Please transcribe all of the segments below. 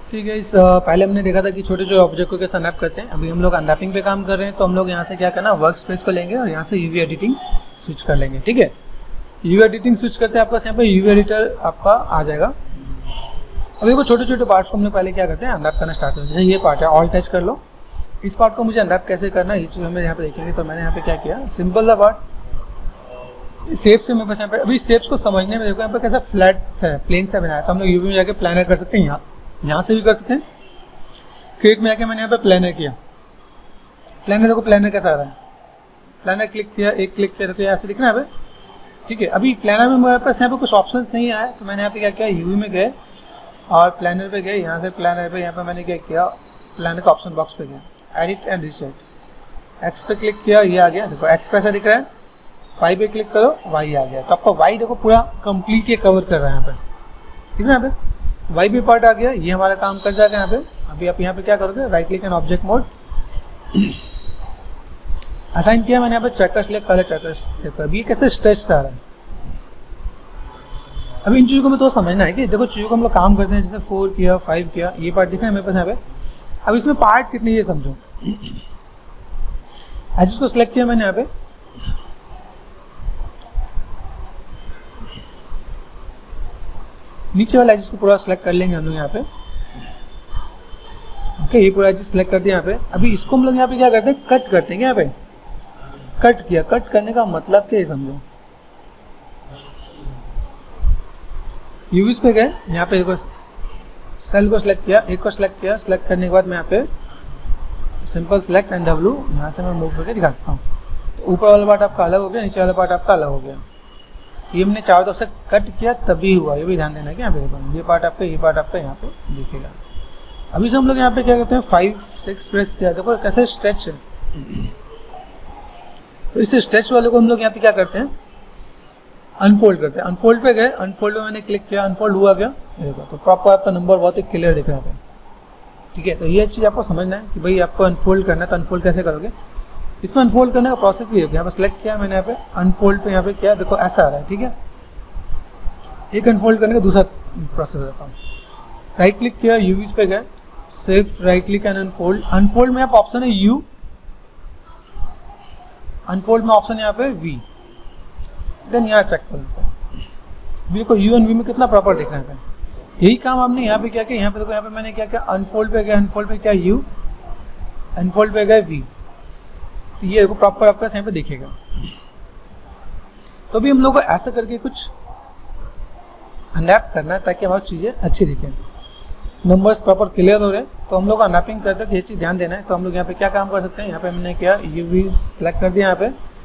ठीक है। इस पहले हमने देखा था कि छोटे छोटे ऑब्जेक्ट को कैसे अनरैप करते हैं। अभी हम लोग अनरैपिंग पे काम कर रहे हैं, तो हम लोग यहाँ से क्या करना, वर्क स्पेस को लेंगे और यहाँ से यूवी एडिटिंग स्विच कर लेंगे। ठीक है, यूवी एडिटिंग स्विच करते हैं, आपका यहाँ पे यूवी एडिटर आपका आ जाएगा। अब देखो छोटे छोटे पार्ट्स को हम लोग पहले क्या करते हैं, अनरैप करना स्टार्ट करते हैं। जैसे ये पार्ट है, ऑल टच कर लो। इस पार्ट को मुझे अनरैप कैसे करना है ये चीज़ हमें यहाँ पे देखेंगे। तो मैंने यहाँ पे क्या किया, सिंपल सा पार्ट शेप से मेरे पास यहाँ पे, अभी शेप्स को समझने में देखो यहाँ पे कैसा फ्लैट है, प्लेन सा बनाया। तो हम लोग यूवी में जाके प्लानर कर सकते हैं, यहाँ से भी कर सकते हैं। क्रिएट में आके मैंने यहाँ पे प्लानर किया। प्लानर देखो, प्लानर कैसा आ रहा है, प्लानर क्लिक किया, एक क्लिक किया, देखो यहाँ से दिख रहा है यहाँ पे। ठीक है, अभी प्लानर में मेरे पास यहाँ पे कुछ ऑप्शन नहीं आया, तो मैंने यहाँ पे क्या किया, यूवी में गए और प्लानर पे गए। यहाँ से प्लानर पे यहाँ पे मैंने क्या किया, प्लानर का ऑप्शन बॉक्स पे गया, एडिट एंड रीसेट। एक्स पे क्लिक किया, ये आ गया, देखो एक्स पे ऐसा दिख रहा है। वाई पे क्लिक करो, वाई आ गया। तो आपका वाई देखो पूरा कंप्लीट ये कवर कर रहा है यहाँ पे, ठीक है। यहाँ पे वाई भी पार्ट आ गया, ये हमारा काम कर जाएगा यहाँ पे। अभी आप यहाँ पे क्या करोगे, right click and object mode assign किया मैंने यहाँ पे, चेकर सिलेक्ट कलर चेकर्स। देखो अभी ये कैसे स्ट्रेच आ रहा है। अभी इन चीज़ों को मैं तो समझना है कि देखो चीज़ों को हम लोग काम करते हैं, जैसे 4 किया, 5 किया, ये पार्ट दिख रहा है मेरे पास यहाँ पे। अब इसमें पार्ट कितने ये समझो। एजेस को सिलेक्ट किया मैंने यहाँ पे, नीचे वाला एजेस को पूरा सिलेक्ट कर लेंगे हम लोग यहाँ पे। ओके, ये पूरा एजेस सिलेक्ट कर दिया यहाँ पे। अभी इसको हम लोग यहाँ पे क्या करते हैं, कट करते हैं। यहाँ पे कट किया, कट करने का मतलब क्या है समझो। यूवीज पे गए, यहाँ पे देखो सेल को सिलेक्ट किया, एक को सिलेक्ट किया। सिलेक्ट करने के बाद मैं यहाँ पे सिंपल सिलेक्ट एंड डब्ल्यू यहाँ से मैं मूव करके दिखा सकता हूँ। तो ऊपर वाला पार्ट आपका अलग हो गया, नीचे वाला पार्ट आपका अलग हो गया। ये हमने चारों तरफ से कट किया तभी हुआ, ये भी ध्यान देना है कि यहाँ पे देखो, ये पार्ट आपका, ये पार्ट आपका यहाँ पे दिखेगा। अभी से हम लोग यहाँ पे क्या करते हैं, 5, 6 प्रेस किया, देखो कैसे स्ट्रेच है। तो इस स्ट्रेच वाले को हम लोग यहाँ पे क्या करते हैं, अनफोल्ड करते हैं। अनफोल्ड पे गए, अनफोल्ड पे मैंने क्लिक किया, अनफोल्ड हुआ क्या, देखो तो प्रॉपर आपका नंबर बहुत ही क्लियर दिख रहा है। ठीक है, तो ये चीज़ आपको समझना है कि भाई आपको अनफोल्ड करना है, तो अनफोल्ड कैसे करोगे। इसमें अनफोल्ड करने का प्रोसेस भी है, यहाँ पर सिलेक्ट किया मैंने, यहाँ पे अनफोल्ड पे यहाँ पे किया, देखो ऐसा आ रहा है। ठीक है, एक अनफोल्ड करने का दूसरा प्रोसेस बताता हूँ। राइट क्लिक किया, यूवीज पे गए, shift right click and unfold. Unfold में आप ऑप्शन है यू, अनफोल्ड में ऑप्शन है यहाँ पे वी। देन यहाँ चेक करो, देखो यू एंड वी में कितना प्रॉपर दिख रहा है। यही काम हमने यहाँ पे क्या किया, यहाँ पे देखो, यहाँ पे मैंने क्या किया, अनफोल्ड पे गया, अनफोल्ड पे क्या यू, अनफोल्ड पे गए वी। तो ये देखो प्रॉपर आपका यहाँ पे दिखेगा। तो भी हम लोग को ऐसा करके कुछ अनरैप करना है ताकि हमारी चीज़ें अच्छी दिखें, नंबर्स प्रॉपर क्लियर हो रहे हैं। तो हम लोग अनरैपिंग करते हैं, ये चीज़ ध्यान देना है। तो हम लोग यहाँ पे क्या काम कर सकते हैं, यहाँ पे हमने क्या यूवी सेलेक्ट कर दिया।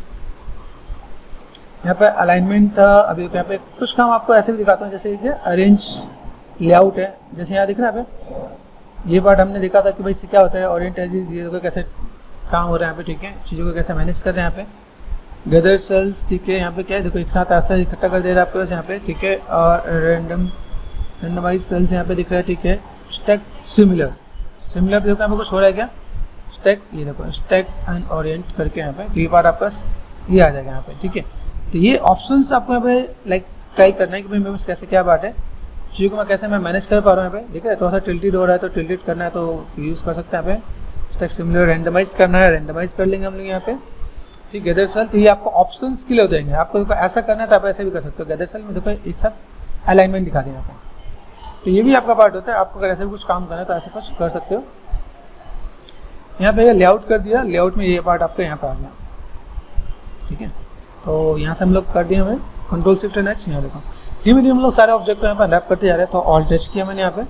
यहाँ पे अलाइनमेंट था। अभी यहाँ पे कुछ काम आपको ऐसे भी दिखाता हूँ, जैसे कि अरेंज लेआउट है, जैसे यहाँ दिख रहा है यहाँ पे। ये पार्ट हमने देखा था कि भाई इससे क्या होता है, ओरिएंट एजेस, ये देखो कैसे काम हो रहा है यहाँ पे। ठीक है, चीज़ों को कैसे मैनेज कर रहे हैं यहाँ पे। गदर सेल्स, ठीक है, यहाँ पे क्या है, देखो एक साथ ऐसा इकट्ठा कर दे रहा है आपके पास यहाँ पे। ठीक है, और रेंडमाइज सेल्स यहाँ पे दिख रहा है। ठीक है, स्टैक सिमिलर, सिमिलर देखो यहाँ पे कुछ हो रहा है क्या, स्टैक, ये देखो स्टैक एंड ओरिएंट करके यहाँ पे। तो ये पार्ट आपका ये आ जाएगा यहाँ पे। ठीक है, तो ये ऑप्शंस आपको यहाँ पे लाइक ट्राई करना है कि भाई मेरे पास कैसे क्या पार्ट है, चीज़ों को मैं कैसे मैनेज कर पा रहा हूँ यहाँ पे। ठीक है, थोड़ा सा टिल्टेड हो रहा है तो टिल्टेड करना है तो यूज़ कर सकते हैं यहाँ पे। स्टैक सिमिलर रेंडमाइज करना है, रेंडमाइज कर लेंगे हम लोग यहाँ पे। ठीक है, गदर सेल, तो ये आपको ऑप्शंस के लिए हो जाएंगे। आपको देखो ऐसा करना है तो आप ऐसे भी कर सकते हो। गदर सेल में देखो एक साथ अलाइनमेंट दिखा दें यहाँ पे, तो ये भी आपका पार्ट होता है। आपको अगर ऐसे भी कुछ काम करना है तो ऐसे कुछ कर सकते हो। यहाँ पे लेआउट कर दिया, लेआउट में ये पार्ट आपका यहाँ पे आ गया। ठीक है, तो यहाँ से हम लोग कर दिए, हमें कंट्रोल शिफ्ट एंड एच। यहाँ देखो धीमे धीमे हम लोग सारे ऑब्जेक्ट को यहाँ पे अनरैप करते जा रहे हैं। तो ऑल टच किया मैंने यहाँ पे।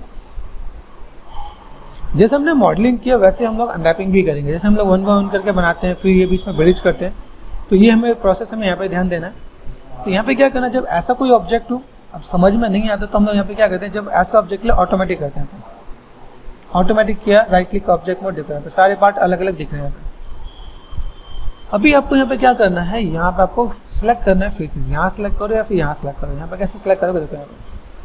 जैसे हमने मॉडलिंग किया वैसे हम लोग अनरैपिंग भी करेंगे। जैसे हम लोग 1 बाय 1 करके बनाते हैं, फिर ये बीच में ब्रिज करते हैं, तो ये हमें प्रोसेस हमें यहाँ पे ध्यान देना है। तो यहाँ पे क्या करना, जब ऐसा कोई ऑब्जेक्ट हो, अब समझ में नहीं आता तो हम लोग यहाँ पे क्या करते हैं, जब ऐसा ऑब्जेक्ट ले ऑटोमेटिक करते हैं। ऑटोमेटिक किया, राइट क्लिक ऑब्जेक्ट मोड, देखो यहाँ पे सारे पार्ट अलग अलग दिख रहे हैं। अभी आपको यहाँ पे क्या करना है, यहाँ पे आपको सिलेक्ट करना है फेसेस। यहाँ सिलेक्ट करो या फिर यहाँ सिलेक्ट करो। यहाँ पे कैसे सिलेक्ट करोगे, देखो यहाँ पे।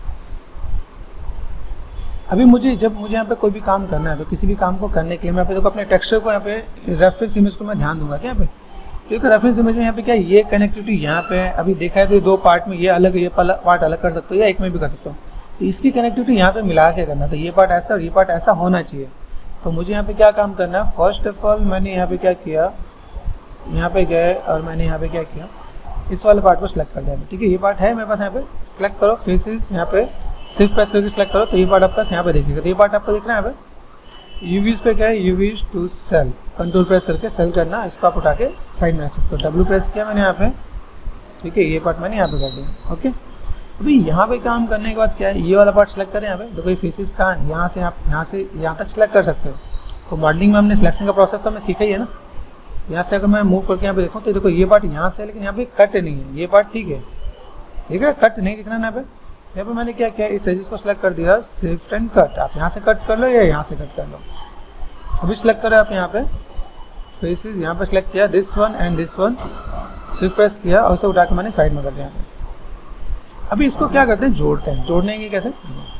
अभी मुझे यहाँ पे कोई भी काम करना है, तो किसी भी काम को करने के लिए मैं यहाँ पे देखो अपने टेक्सचर को, यहाँ पे रेफरेंस इमेज को मैं ध्यान दूंगा क्या यहाँ पे, क्योंकि रेफरेंस इमेज में यहाँ पे क्या ये कनेक्टिविटी यहाँ पे अभी देखा है तो 2 पार्ट में ये अलग, ये पार्ट अलग कर सकते हो या एक में भी कर सकते हो। तो इसकी कनेक्टिविटी यहाँ पे मिला के करना, तो ये पार्ट ऐसा और ये पार्ट ऐसा होना चाहिए। तो मुझे यहाँ पे क्या काम करना है, फर्स्ट ऑफ ऑल मैंने यहाँ पे क्या किया, यहाँ पे गए और मैंने यहाँ पे क्या किया, इस वाले पार्ट को सिलेक्ट कर दिया। ठीक है, ये पार्ट है मेरे पास, यहाँ पे सिलेक्ट करो, फेसेस यहाँ पे सिर्फ प्रेस करके सिलेक्ट करो, तो ये पार्ट आपका यहाँ पे देखिएगा। तो ये पार्ट आपको दिख रहा है यहाँ पे, यूवीज पे क्या है, UVs to shell, control press करके सेल करना, इसको आप उठा के साइड में रख सकते हो। डब्ल्यू प्रेस किया मैंने यहाँ पे, ठीक है, ये पार्ट मैंने यहाँ पे कर दिया। ओके, अभी यहाँ पे काम करने के बाद क्या है, ये वाला पार्ट सेलेक्ट करें। यहाँ पे देखो ये फेसेस कहाँ है, यहाँ से आप यहाँ से यहाँ तक सेलेक्ट कर सकते हो। तो मॉडलिंग में हमने सिलेक्शन का प्रोसेस तो हमें सीखा ही है ना। यहाँ से अगर मैं मूव करके यहाँ पे देखूँ तो देखो ये पार्ट यहाँ से है, लेकिन यहाँ पे कट नहीं है, ये पार्ट ठीक है, ठीक है, कट नहीं दिखना ना। यहाँ पे मैंने क्या किया, इस एजिस को सिलेक्ट कर दिया, शिफ्ट एंड कट, आप यहाँ से कट कर लो या यहाँ से कट कर लो। अभी सिलेक्ट करें आप यहाँ पे फेसेस, यहाँ पे सिलेक्ट किया this one and this one, shift press किया और उसे उठा के मैंने साइड में कर दिया। अभी इसको क्या करते हैं, जोड़ते हैं। जोड़ने की कैसे,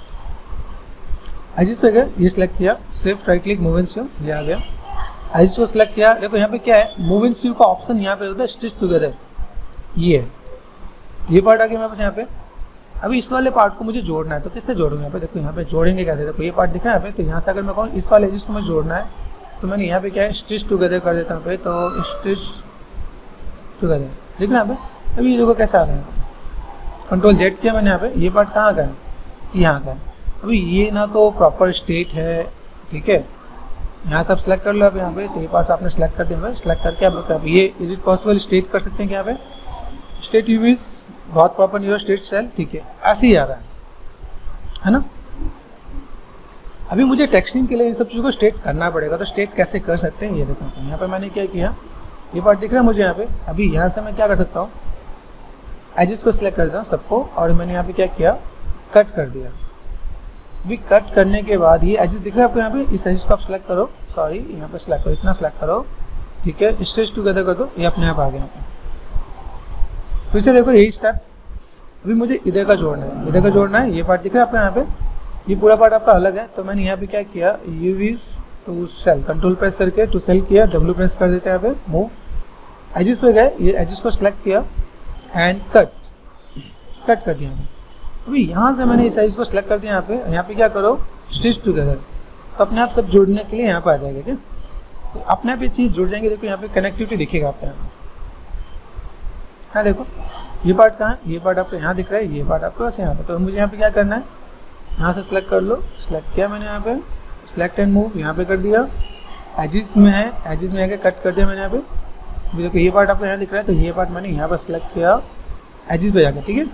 एजिस पे गए, ये सिलेक्ट किया, shift right click move and sew, ये आ गया। एजिस को सिलेक्ट किया, देखो यहाँ पे क्या है, मूव एंड स्यू का ऑप्शन यहाँ पे होता है, स्टिच टुगेदर, ये है, ये पार्ट आ गया मेरे पास यहाँ पे। अभी इस वाले पार्ट को मुझे जोड़ना है, तो किससे जोड़ूंगा, यहाँ पे देखो, यहाँ पे जोड़ेंगे कैसे, देखो ये पार्ट दिख रहा है यहाँ पे। तो यहाँ से अगर मैं कहूँ इस वाले एजिस को मुझे जोड़ना है, तो मैंने यहाँ पे क्या है, स्टिच टुगेदर कर देता हूँ पे, तो स्टिच टुगेदर दिख रहा है यहाँ पे। अभी ये देखो कैसा आ रहा है, कंट्रोल जेड किया मैंने यहाँ पे, ये पार्ट कहाँ का है, यहाँ का है। अभी ये ना तो प्रॉपर स्टेट है, ठीक है, यहाँ से आप सेलेक्ट कर लो। अब यहाँ पे तो ये पार्ट्स आपने सेलेक्ट कर दिया, सेलेक्ट करके आप ये इज इट पॉसिबल स्टेट कर सकते हैं कि यहाँ पे स्टेट यूवीज बहुत प्रॉपर यूर स्टेट सेल, ठीक है, ऐसे ही आ रहा है ना। अभी मुझे टेक्सटिंग के लिए इन सब चीज़ों को स्टेट करना पड़ेगा, तो स्टेट कैसे कर सकते हैं ये देखो। यहाँ पे मैंने क्या किया, ये पार्ट दिख रहा है मुझे यहाँ पे। अभी यहाँ से मैं क्या कर सकता हूँ, एजिस को सिलेक्ट कर देता हूँ सबको, और मैंने यहाँ पे क्या किया, कट कर दिया। अभी कट करने के बाद ये एजिस दिख रहा है आपको यहाँ पे, इस एजिस को आप सिलेक्ट करो, सॉरी यहाँ पे सिलेक्ट करो, इतना सिलेक्ट करो, ठीक है, स्टिच टुगेदर कर दो, ये अपने आप आ गया यहाँ पे। फिर से देखो यही स्टेप। अभी मुझे इधर का जोड़ना है, इधर का जोड़ना है, ये पार्ट दिख रहा है आपको यहाँ पे, ये पूरा पार्ट आपका अलग है। तो मैंने यहाँ पे क्या किया, UVs to shell, control press करके टू सेल किया, डब्ल्यू प्रेस कर देते हैं यहाँ पे, मूव, एजिस पे गए, ये एजिस को सिलेक्ट किया एंड कट कर दिया। अभी यहाँ से मैंने इस साइज को सिलेक्ट कर दिया यहाँ पे क्या करो, स्टिच टुगेदर, तो अपने आप सब जोड़ने के लिए यहाँ पे आ जाएगा क्या, तो अपने आप ये चीज़ जुड़ जाएंगे। देखो यहाँ पे कनेक्टिविटी दिखेगा आपको यहाँ पे, हाँ देखो ये पार्ट कहाँ है, ये पार्ट आपको यहाँ दिख रहा है, ये पार्ट आपको बस यहाँ पे। तो मुझे यहाँ पे क्या करना है, यहाँ से सिलेक्ट कर लो, सिलेक्ट किया मैंने यहाँ पे, सिलेक्ट एंड मूव यहाँ पे कर दिया, एजिस में है, एजिस में आके कट कर दिया मैंने यहाँ पे। देखो ये पार्ट आपको यहाँ दिख रहा है, तो ये पार्ट मैंने यहाँ पर सिलेक्ट किया एजिस पे जाकर, ठीक है।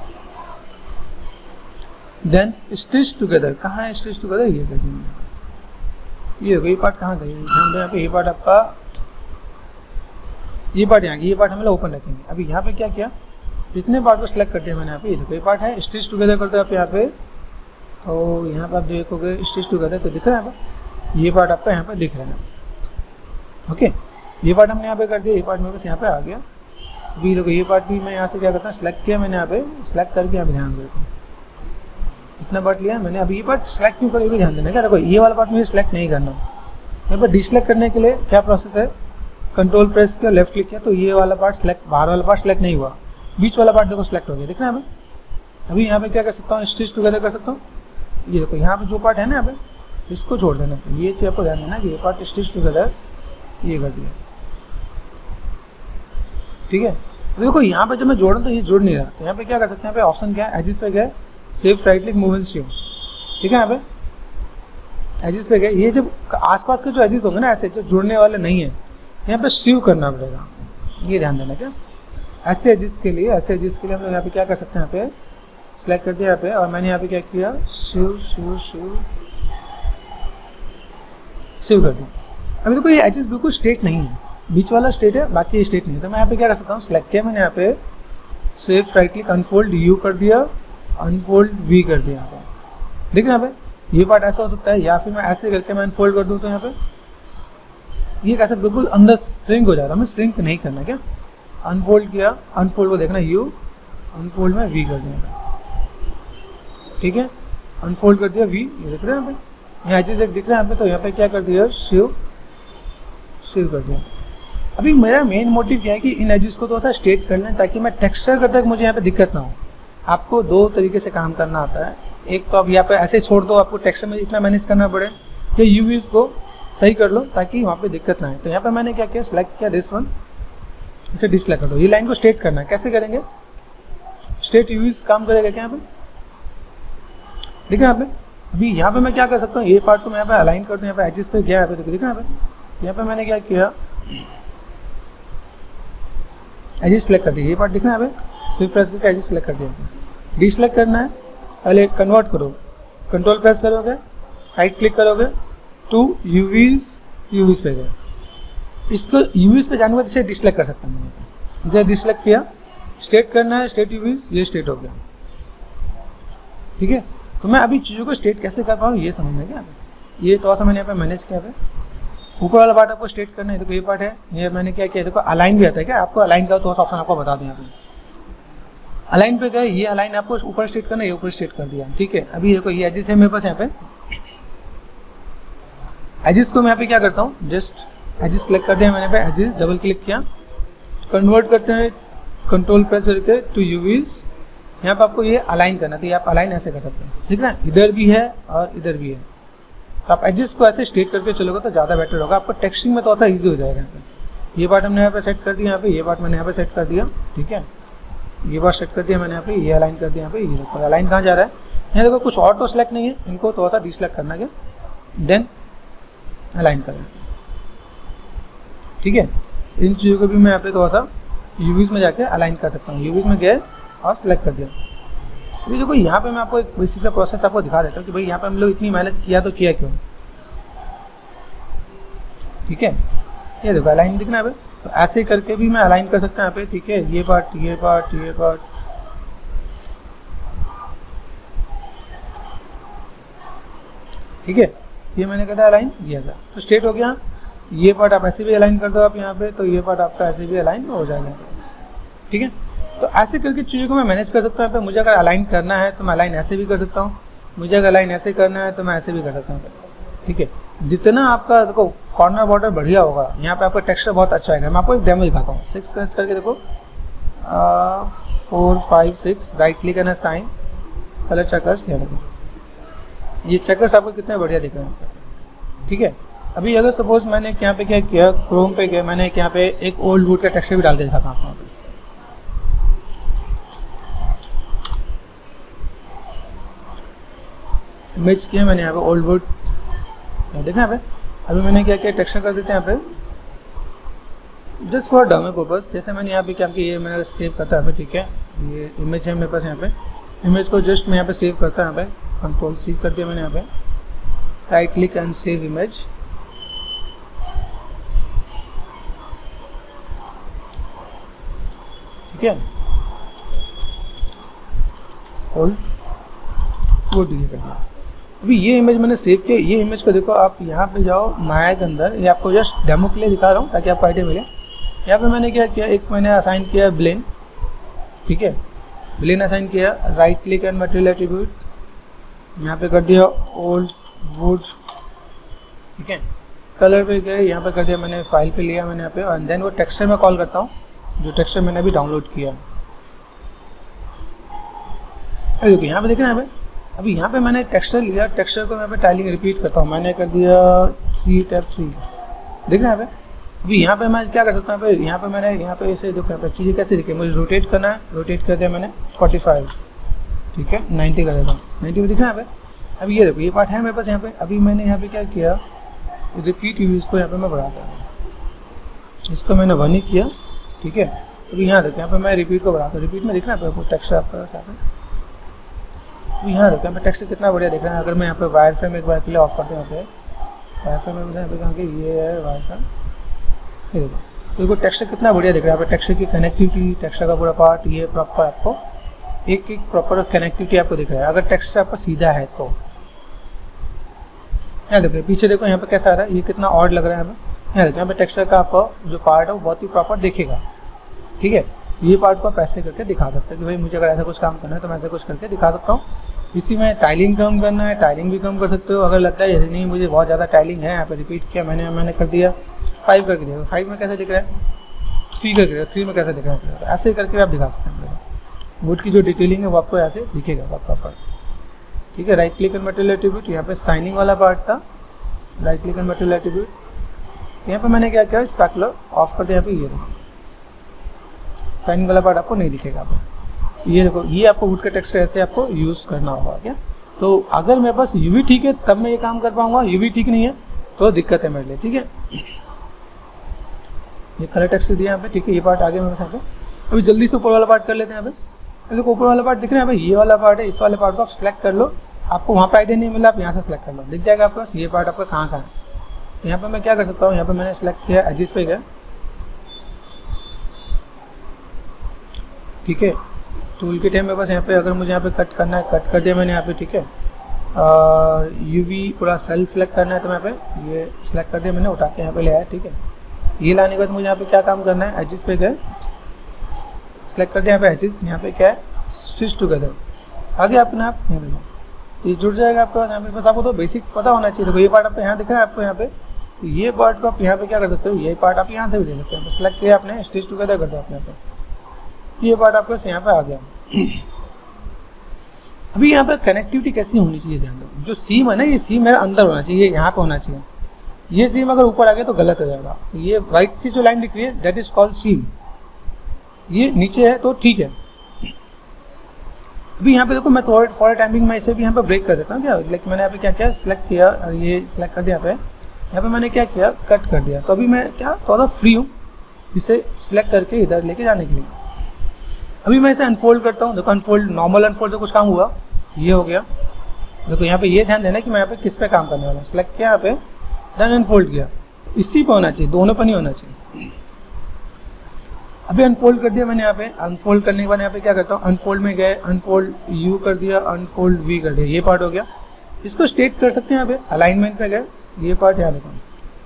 देन स्टिच टुगेदर, कहाँ है स्टिच टुगेदर, ये कर दिया। ये देखो ये पार्ट कहाँ गई, यहाँ पे ये पार्ट आपका, ये पार्ट यहाँ की, ये पार्ट हम लोग ओपन रखेंगे। अभी यहाँ पे क्या किया, जितने पार्ट को सिलेक्ट कर दिया मैंने यहाँ पे, ये देखो ये पार्ट है, स्टिच टुगेदर करते हो आप यहाँ पे, तो यहाँ पे आप देखोगे स्टिच टुगेदर, तो दिख रहा है यहाँ पे, ये पार्ट आपका यहाँ पे दिख रहा है। ओके, ये पार्ट हमने यहाँ पे कर दिया, ये पार्ट मेरे पास यहाँ पे आ गया। अभी देखो ये पार्ट भी मैं यहाँ से क्या करता हूँ, सिलेक्ट किया मैंने यहाँ पे, सिलेक्ट करके यहाँ पे ध्यान देता हूँ, इतना पार्ट लिया मैंने। अभी ये पार्ट सिलेक्ट क्यों करो, ये भी ध्यान देना क्या, देखो ये वाला पार्ट मुझे सिलेक्ट नहीं करना। यहाँ पर डिसलेक्ट करने के लिए क्या प्रोसेस है, कंट्रोल प्रेस किया, लेफ्ट क्लिक किया, तो ये वाला पार्ट सिलेक्ट, बाहर वाला पार्ट सिलेक्ट नहीं हुआ, बीच वाला पार्ट देखो सिलेक्ट हो गया, दिख रहा है हमें। अभी यहाँ पे क्या कर सकता हूँ, स्टिच टुगेदर कर सकता हूँ। ये देखो यहाँ पे जो पार्ट है ना, यहाँ पे इसको छोड़ देना, तो ये चीज़ आपको ध्यान देना कि ये पार्ट स्टिच टुगेदर ये कर दिया, ठीक है। देखो यहाँ पे जब मैं जोड़ तो ये जुड़ नहीं रहा, तो यहाँ पे क्या कर सकते हैं, यहाँ पे ऑप्शन क्या है, एजिस पे गए, shift right click move and sew, ठीक है। यहाँ पे एजिस पे गए, ये जब आसपास के जो एजिस होंगे ना ऐसे जो जुड़ने वाले नहीं है, यहाँ पे स्यू करना पड़ेगा, ये ध्यान देना क्या। ऐसे एजिस के लिए हम लोग यहाँ पे क्या कर सकते हैं, यहाँ पे सिलेक्ट कर दिया यहाँ पे, और मैंने यहाँ पे क्या किया, स्यू स्यू स्यू स्यू कर दिया। अभी देखो ये एजिस बिल्कुल स्ट्रेट नहीं है, बीच वाला स्ट्रेट है, बाकी स्ट्रेट नहीं है। तो मैं यहाँ पे क्या कर सकता हूँ, सिलेक्ट किया मैंने यहाँ पे, shift right click unfold U कर दिया, अनफोल्ड वी कर दिया। यहाँ पे देखिए यहाँ पे ये पार्ट ऐसा हो सकता है, या फिर मैं ऐसे करके मैं अनफोल्ड कर दूँ, तो यहाँ पे ये कैसे बिल्कुल अंदर श्रिंक हो जा रहा है, हमें श्रिंक नहीं करना क्या। अनफोल्ड किया, अनफोल्ड को देखना यू, अनफोल्ड में वी कर दिया, ठीक है, अनफोल्ड कर दिया वी, ये देख रहे हैं यहाँ पे, यहाँ एजेस एक दिख रहा है यहाँ पे, तो यहाँ पे क्या कर दिया, शिव कर दिया। अभी मेरा मेन मोटिव क्या है कि इन एजेस को थोड़ा सा स्ट्रेट कर लें, ताकि मैं टेक्सचर करते वक्त मुझे यहाँ पे दिक्कत ना हो। आपको दो तरीके से काम करना आता है, एक तो आप यहाँ पे ऐसे छोड़ दो, आपको टेक्सचर में इतना मैनेज करना पड़े, ये यूवीज को सही कर लो ताकि वहाँ पे दिक्कत ना आए। तो यहाँ पे मैंने क्या किया, सिलेक्ट किया दिस वन, इसे डिसलाइक कर दो। ये लाइन को स्ट्रेट करना है, कैसे करेंगे, स्ट्रेट यूवीज काम करेगा क्या यहाँ पे, देखिए यहाँ पे। अभी यहाँ पे मैं क्या कर सकता हूँ, ये पार्ट को मैं यहाँ पे अलाइन कर दूँ, यहाँ पे एडजस्ट पे गया, यहाँ पे देखो यहाँ पे, यहाँ पे मैंने क्या किया, एडजस्ट सेलेक्ट कर दिया, ये पार्ट दिख रहा है यहाँ पे, स्विफ्ट प्रेस करके एडजस्ट सेलेक्ट कर दिया। डिसलेक्ट करना है, पहले कन्वर्ट करो, कंट्रोल प्रेस करोगे, राइट क्लिक करोगे टू यूवीज पे गए, इसको यूवीज पे जाने के बाद इसे डिसलेक्ट कर सकता हूँ। इधर डिसलेक्ट किया, स्ट्रेट करना है, स्ट्रेट यूवीज, ये स्ट्रेट हो गया, ठीक है। तो मैं अभी चीज़ों को स्ट्रेट कैसे कर पाऊँ ये समझना है क्या, ये थोड़ा सा मैंने यहाँ पे मैनेज किया है। ऊपर वाला पार्ट आपको स्ट्रेट करना है, देखो ये पार्ट है, ये मैंने क्या किया, देखो अलाइन भी आता है क्या, आपको अलाइन का थोड़ा सा ऑप्शन आपको बता दूँ। यहाँ पे अलाइन पे गए, ये अलाइन आपको ऊपर स्ट्रेट करना है, ये ऊपर स्ट्रेट कर दिया, ठीक है। अभी देखो ये एजिस है मेरे पास, यहाँ पे एजिस को मैं यहाँ पे क्या करता हूँ, जस्ट एजिस सेलेक्ट कर दिया मैंने पे, एजिस डबल क्लिक किया, कन्वर्ट करते हैं, कंट्रोल प्रेस करके टू यूवीज, यहाँ पे आपको ये अलाइन करना, तो ये आप अलाइन ऐसे कर सकते हैं, ठीक है। इधर भी है और इधर भी है, तो आप एजिस को ऐसे स्ट्रेट करके चलोगे तो ज़्यादा बेटर होगा, आपको टेक्सटिंग में थोड़ा सा ईजी हो जाएगा। यहाँ पे ये पार्ट हमने यहाँ पे सेट कर दिया, यहाँ पे ये पार्ट मैंने यहाँ पे सेट कर दिया, ठीक है। ये बार सेट कर दिया मैंने यहाँ पे, ये अलाइन कर दिया यहाँ पे, ये देखो अलाइन कहाँ जा रहा है, यहाँ देखो कुछ और तो सिलेक्ट नहीं है, इनको थोड़ा सा डिसलेक्ट करना है, देन अलाइन करें, ठीक है। इन चीज़ों को भी मैं यहाँ पे थोड़ा सा यूवीज में जाके अलाइन कर सकता हूँ, यूवीज में गए और सिलेक्ट कर दिया। अभी देखो यहाँ पे मैं आपको एक बेसिक सा प्रोसेस आपको दिखा देता हूँ कि भाई यहाँ पे हम लोग इतनी मेहनत किया तो किया क्यों, ठीक है। ये देखो अलाइन दिखना है, तो ऐसे करके भी मैं अलाइन कर सकता हूँ यहाँ पे, ठीक है। ये पार्ट, ये पार्ट, ये पार्ट, ठीक है। ये मैंने कहा था अलाइन, ये ऐसा तो स्ट्रेट हो गया। ये पार्ट आप ऐसे भी अलाइन कर दो आप यहाँ पे, तो ये पार्ट आपका ऐसे भी अलाइन हो जाएगा, ठीक है। तो ऐसे करके चीज़ों को मैं मैनेज कर सकता हूँ यहाँ पे। मुझे अगर अलाइन करना है तो मैं अलाइन ऐसे भी कर सकता हूँ, मुझे अगर अलाइन ऐसे करना है तो मैं ऐसे भी कर सकता हूँ, ठीक है। जितना आपका देखो कॉर्नर बॉर्डर बढ़िया होगा, यहाँ पे आपका टेक्सचर बहुत अच्छा आएगा। मैं आपको एक डेमो दिखाता हूँ, 6 प्रेस करके देखो, 4 5 6 right click and sign colour checkers, यहाँ देखो ये चेकर्स आपको कितने बढ़िया दिख रहे हैं, ठीक है। अभी अगर सपोज मैंने यहाँ पे क्या किया, क्रोम पे गया, मैंने यहाँ पे एक ओल्ड वुड का टेक्सचर भी डाल के दिखाता हूँ आपको। इमेज किया मैंने यहाँ पे ओल्ड वुड, देखना यहाँ पे। अभी मैंने क्या किया, टेक्सचर कर देते हैं यहाँ पे जस्ट फॉर डेमो पर्पस। जैसे मैंने यहाँ पे क्या किया, ये मैंने सेव करता है, ठीक है। ये इमेज है मेरे पास, यहाँ पे इमेज को जस्ट मैं यहाँ पे सेव करता हूँ, यहाँ पे कंट्रोल सी कर दिया मैंने, यहाँ पे right click and save image, ठीक है। ओल्ड वुड ये कर दिया। अभी ये इमेज मैंने सेव किया, ये इमेज को देखो आप यहाँ पे जाओ माया के अंदर, ये आपको जस्ट डेमो के लिए दिखा रहा हूँ ताकि आपको आइडिया मिले। यहाँ पे मैंने क्या किया, एक मैंने असाइन किया ब्लेन, ठीक है। ब्लेन असाइन किया, right click and material attribute, यहाँ पे कर दिया ओल्ड वुड, ठीक है। कलर पे गए, यहाँ पे कर दिया मैंने, फाइल पे लिया मैंने यहाँ पे, और देन वो टेक्सचर में कॉल करता हूँ, जो टेक्सचर मैंने अभी डाउनलोड किया। अभी देखो यहाँ पे देखना है, अभी यहाँ पे मैंने टेक्सचर लिया, टेक्सचर को मैं पे टाइलिंग रिपीट करता हूँ, मैंने कर दिया 3 टैप 3, देखना है। अभी यहाँ पे मैं क्या कर सकता हूँ, यहाँ पे मैंने यहाँ पे ऐसे देखो, यहाँ पे चीज़ें कैसे दिखे, मुझे रोटेट करना है, रोटेट कर दिया मैंने 45, ठीक है, 90 कर देता हूँ, 90 में दिखना है। अभी ये देखो ये पार्ट है मेरे पास यहाँ पे। अभी मैंने यहाँ पे क्या किया, रिपीट यूज को यहाँ पे मैं बढ़ाता हूँ, इसको मैंने 1 ही किया, ठीक है। अभी यहाँ देखो, यहाँ पे मैं रिपीट को बढ़ाता हूँ, रिपीट में दिखना है आपको टेक्सचर आपका साथ में। अभी यहाँ देखो, यहाँ पे टेक्सचर कितना बढ़िया दिख रहा है। अगर मैं यहाँ पे वायर फ्रेम एक बार के लिए ऑफ करते हैं, यहाँ पे वायर फ्रेम में यहाँ पे कहाँ के ये है वायर फ्रेम, ये देखो, तो टेक्सचर कितना बढ़िया दिख रहा है। यहाँ पे टेक्सचर की कनेक्टिविटी, टेक्सचर का पूरा पार्ट, ये प्रॉपर आपको एक एक प्रॉपर कनेक्टिविटी आपको दिख रहा है। अगर टेक्सचर आपका सीधा है तो यहाँ देखो, पीछे देखो यहाँ पे कैसा आ रहा है, ये कितना ऑड लग रहा है हमें। यहाँ देखो, यहाँ पे टेक्सचर का आपका जो पार्ट है वो बहुत ही प्रॉपर दिखेगा, ठीक है। ये पार्ट को आप ऐसे करके दिखा सकते हैं कि भाई मुझे अगर ऐसा कुछ काम करना है तो मैं ऐसा कुछ करके दिखा सकता हूँ। इसी में टाइलिंग कम करना है, टाइलिंग भी कम कर सकते हो। अगर लगता है नहीं मुझे बहुत ज़्यादा टाइलिंग है, यहाँ पे रिपीट किया मैंने कर दिया 5 करके दिया, 5 में कैसे दिख रहा है, 3 करके दिया, 3 में कैसे दिख रहा है, ऐसे करके आप दिखा सकते हैं। वुड की जो डिटेलिंग है वो आपको ऐसे दिखेगा बहुत प्रॉपर, ठीक है। Right click and material attribute, यहाँ पे साइनिंग वाला पार्ट था, right click and material attribute, यहाँ पे मैंने क्या किया, स्पेकुलर ऑफ कर दिया। यहाँ पे ये देखो साइनिंग वाला पार्ट आपको नहीं दिखेगा। आपको ये देखो, ये आपको वुड का टेक्सचर ऐसे आपको यूज़ करना होगा क्या। तो अगर मेरे पास यूवी ठीक है तब मैं ये काम कर पाऊंगा, यूवी ठीक नहीं है तो दिक्कत है मेरे लिए, ठीक है। ये कलर टेक्सचर दिया यहाँ पे, ठीक है। ये पार्ट आ गया मेरे यहाँ पे। अभी जल्दी से ऊपर वाला पार्ट कर लेते हैं। यहाँ पे देखो ऊपर वाला पार्ट दिख रहा है, ये वाला पार्ट है। इस वाले पार्ट को आप सिलेक्ट कर लो, आपको वहाँ पे आइडिया नहीं मिला, आप यहाँ से सिलेक्ट कर लो, दिख जाएगा आपके पास ये पार्ट आपका कहाँ है। तो यहाँ पे मैं क्या कर सकता हूँ, यहाँ पे मैंने सिलेक्ट किया, एजिस पे गया, ठीक है। टूल किट है मेरे पास यहाँ पे, अगर मुझे यहाँ पे कट करना है कट कर दिया मैंने यहाँ पे, ठीक है। और यूवी पूरा सेल सिलेक्ट करना है तो मैं पे ये सिलेक्ट कर दिया मैंने, उठा के यहाँ पे ले आया, ठीक है। ये लाने के बाद मुझे यहाँ पे क्या काम करना है, एजिस पे गए, सिलेक्ट कर दिया यहाँ पे एजिस, यहाँ पे क्या है, स्टिच टुगेदर, आगे अपने आप यहाँ पे ये जुड़ जाएगा आपके पास। यहाँ पे बस आपको तो बेसिक पता होना चाहिए। देखो ये पार्ट आपको यहाँ दिख रहा है आपको यहाँ पे, तो ये पार्ट को आप यहाँ पे क्या कर सकते हो, ये पार्ट आप यहाँ से भी दे सकते हैं। सिलेक्ट किया आपने, स्टिच टुगेदर कर दो आप यहाँ पे, ये पार्ट आपके यहाँ पे आ गया। अभी यहाँ पे कनेक्टिविटी कैसी होनी चाहिए, ध्यान दो। जो सीम है ना, ये सीम मेरा अंदर होना चाहिए, यहाँ पे होना चाहिए। ये सीम अगर ऊपर आ गया तो गलत हो जाएगा। ये वाइट सी जो लाइन दिख रही है दैट इज कॉल्ड सीम, ये नीचे है तो ठीक है। अभी यहाँ पे देखो मैं थोड़ा फॉर टाइमिंग में इसे भी यहाँ पे ब्रेक कर देता हूँ क्या। लाइक मैंने अभी क्या किया, सिलेक्ट किया और ये सिलेक्ट कर दिया यहाँ पे मैंने क्या किया, कट कर दिया। तो अभी मैं क्या थोड़ा फ्री हूँ इसे सिलेक्ट करके इधर लेके जाने के लिए। अभी मैं इसे अनफोल्ड करता हूँ। देखो अनफोल्ड, नॉर्मल अनफोल्ड से कुछ काम हुआ, ये हो गया। देखो यहाँ पे ये ध्यान देना कि मैं यहाँ पे किस पे काम करने वाला हूँ। सिलेक्ट किया यहाँ पे, देन अनफोल्ड किया, इसी पे होना चाहिए, दोनों पे नहीं होना चाहिए। अभी अनफोल्ड कर दिया मैंने यहाँ पे। अनफोल्ड करने के बाद यहाँ पे क्या करता हूँ, अनफोल्ड में गए, अनफोल्ड यू कर दिया, अनफोल्ड वी कर दिया, ये पार्ट हो गया। इसको स्ट्रेट कर सकते हैं यहाँ पे, अलाइनमेंट में गए, ये पार्ट यहाँ देखो,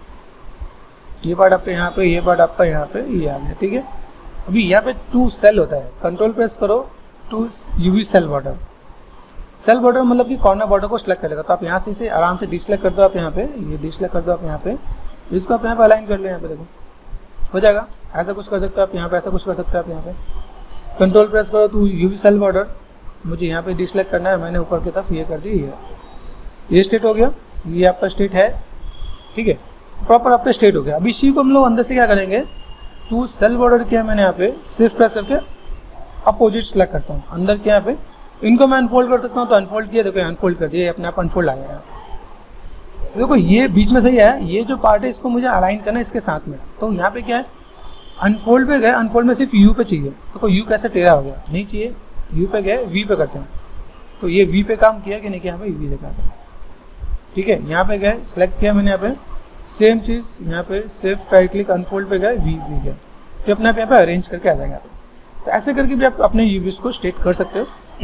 ये पार्ट आपका यहाँ पे, ये पार्ट आपका यहाँ पे, ये आ गया, ठीक है। अभी यहाँ पे टू सेल होता है, कंट्रोल प्रेस करो, to UV shell border. Shell border मतलब कि कॉर्नर बॉर्डर को सिलेक्ट करेगा। तो आप यहाँ से इसे आराम से डिसलेक्ट कर दो, आप यहाँ पे ये डिसलेक्ट कर दो आप यहाँ पे, इसको आप यहाँ पे अलाइन कर लो, यहाँ पे देखो हो जाएगा। ऐसा कुछ कर सकते हो आप यहाँ पे, ऐसा कुछ कर सकते हो आप यहाँ पे। कंट्रोल प्रेस करो तो यूवी सेल बॉर्डर, मुझे यहाँ पे डिसलेक्ट करना है, मैंने ऊपर की तरफ ये कर दी, ये स्टेट हो गया, ये आपका स्टेट है, ठीक है, प्रॉपर आपका स्टेट हो गया। अभी इसी को हम लोग अंदर से क्या करेंगे, टू सेल बॉर्डर किया मैंने यहाँ पे, सिर्फ प्रेस करके अपोजिट सेलेक्ट करता हूँ, अंदर किया यहाँ पे, इनको मैं अनफोल्ड कर सकता हूँ। तो अनफोल्ड किया, देखो अनफोल्ड कर दिया, अपने आप अनफोल्ड आ गया। देखो ये बीच में सही है, ये जो पार्ट है इसको मुझे अलाइन करना है इसके साथ में। तो यहाँ पे क्या है, अनफोल्ड पे गए, अनफोल्ड में सिर्फ यू पे चाहिए। देखो यू कैसे टेढ़ा हो गया, नहीं चाहिए, यू पे गए, वी पे करते हैं। तो ये वी पे काम किया कि नहीं किया, यहाँ पे वी देखा, ठीक है। यहाँ पे गए, सिलेक्ट किया मैंने यहाँ पे, सेम चीज़ यहाँ पे सिर्फ राइट क्लिक, अनफोल्ड पे गए, वी गया, तो अपने आप यहाँ पे अरेंज करके आ जाएगा। तो ऐसे करके भी आप अपने यूवीज को स्ट्रेट कर सकते हो,